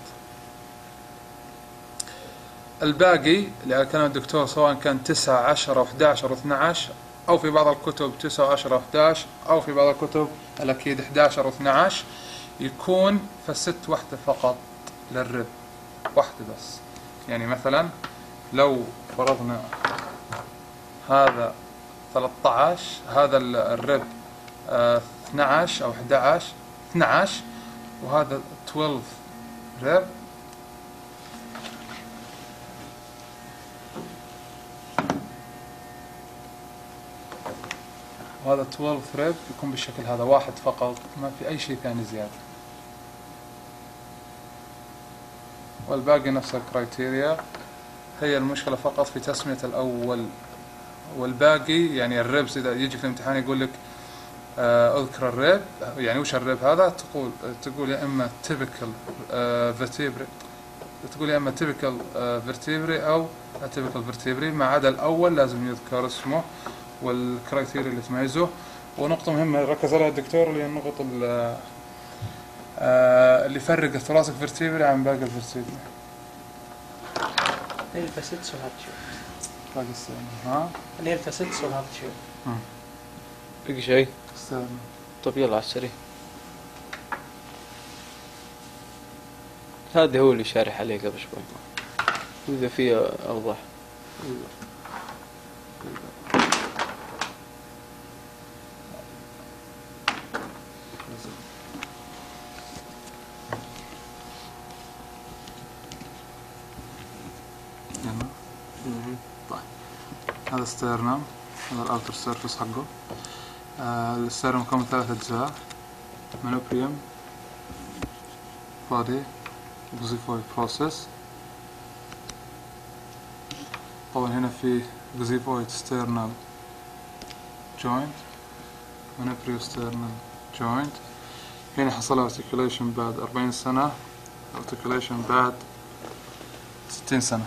الباقي اللي على كلام الدكتور سواء كان تسعة عشرة وأحد عشر واثنى عشر أو في بعض الكتب تسعة وعشرة وأحد عشر أو في بعض الكتب الأكيد أحد عشر واثنى عشر، يكون فست واحدة فقط للرب، واحدة بس. يعني مثلا لو فرضنا هذا ثلاثة عشر، هذا الرب اثنى عشر أو أحد عشر اثنى عشر، وهذا اثني عشر رب، وهذا اثني عشر ثريب، يكون بالشكل هذا واحد فقط، ما في أي شيء ثاني زيادة. والباقي نفس الكرايتيريا، هي المشكلة فقط في تسمية الأول والباقي. يعني الريبس إذا يجي في الامتحان يقول لك اذكر الريب، يعني وش الريب هذا؟ تقول تقول يا إما typical vertebrae، تقول يا إما typical vertebrae أو atypical vertebrae، ما عدا الأول لازم يذكر اسمه والكرايتيريا اللي تميزه. ونقطة مهمة ركز عليها الدكتور اللي هي النقط اللي يفرق الثراسيك فيرتيبري عن باقي الفيرتيبري.
هي الفاسيتس وهذا شو
باقي الستيرنم. ها
اللي هي الفاسيتس وهذا شو
بقي شيء؟
ستيرنم.
طب يلا على السريع. هذا هو اللي شارح عليه قبل شوي، إذا فيه أوضح.
طيب هذا ستيرنم، هذا الأوتر سيرفيس حقه. آه الستيرنم مكون من ثلاث أجزاء: منوبريوم، بادي، جزيفويد بروسيس. طبعا هنا في جزيفويد ستيرنال جوينت، منوبريو ستيرنال جوينت. هنا حصل ارتكيوليشن بعد أربعين سنة، ارتكيوليشن بعد ستين سنة.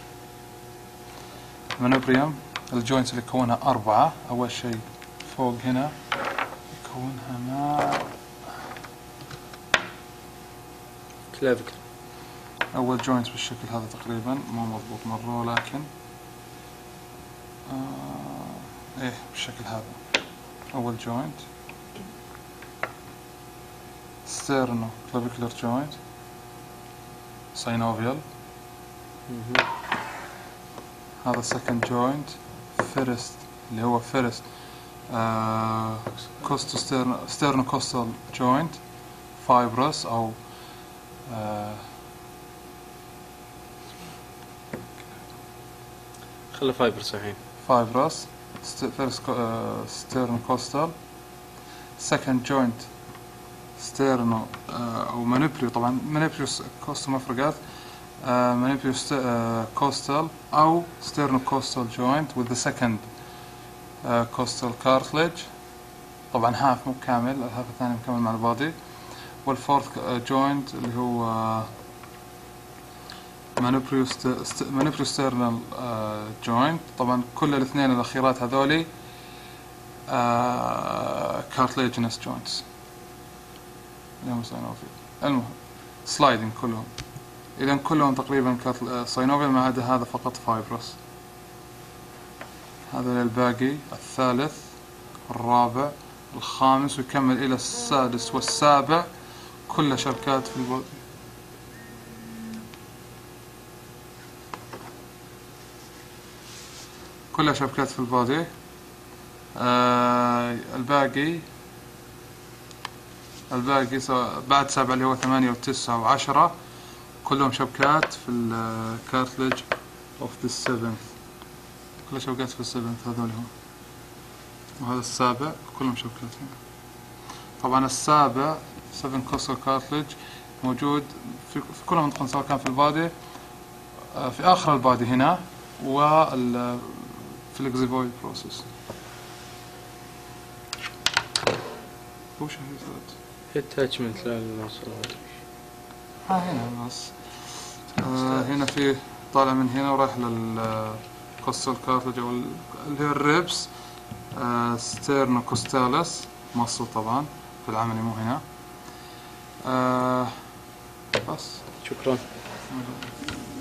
منوبريوم الجوينتس اللي يكونها أربعة. أول شيء فوق هنا يكونها مع
كلافيكل.
أول جوينت بالشكل هذا تقريبا، مو مضبوط مرة لكن آه إيه بالشكل هذا. أول جوينت ستيرنو كلافيكولر جوينت ساينوفيال. هذا second joint first اللي هو first costo sternocostal joint fibrous أو آه
خلي fibrous الحين.
fibrous first sternocostal. second joint sterno أو maniprio. طبعا maniprio costo مفرقات. Uh, manipio uh, costal أو sternocostal joint with the second uh, costal cartilage. طبعا هاف مو كامل، الهاف الثاني مكمل مع البادي. والفورث uh, joint اللي هو manipio st manipio sternal uh, joint. طبعا كل الاثنين الأخيرات هذولي uh, cartilaginous joints. المهم sliding كلهم. إذا كلهم تقريبا ساينوفيال ما عدا هذا فقط فايبروس. هذا الباقي الثالث، الرابع، الخامس، ويكمل إلى السادس والسابع كلها شبكات في البادي. كلها شبكات في البادي. آه الباقي الباقي بعد سبعة اللي هو ثمانية وتسعة وعشرة كلهم شبكات في الكارتلج اوف ذا سيفنث. كلها شبكات في السيفنث هذول هم. وهذا السابع كلهم شبكات هنا. طبعا السابع سفن كوستال كارتلج موجود في, في كل منطقة سواء كان في البادي في آخر البادي هنا وال في الإكزيفويد بروسيس. وش هي
attachment للموصلات.
ها هنا بس آه هنا في طالع من هنا ورايح للكوستال كارتلج او اللي هي الريبس. آه ستيرنو كوستالس مصر طبعا في العملي مو هنا. آه بس
شكرا.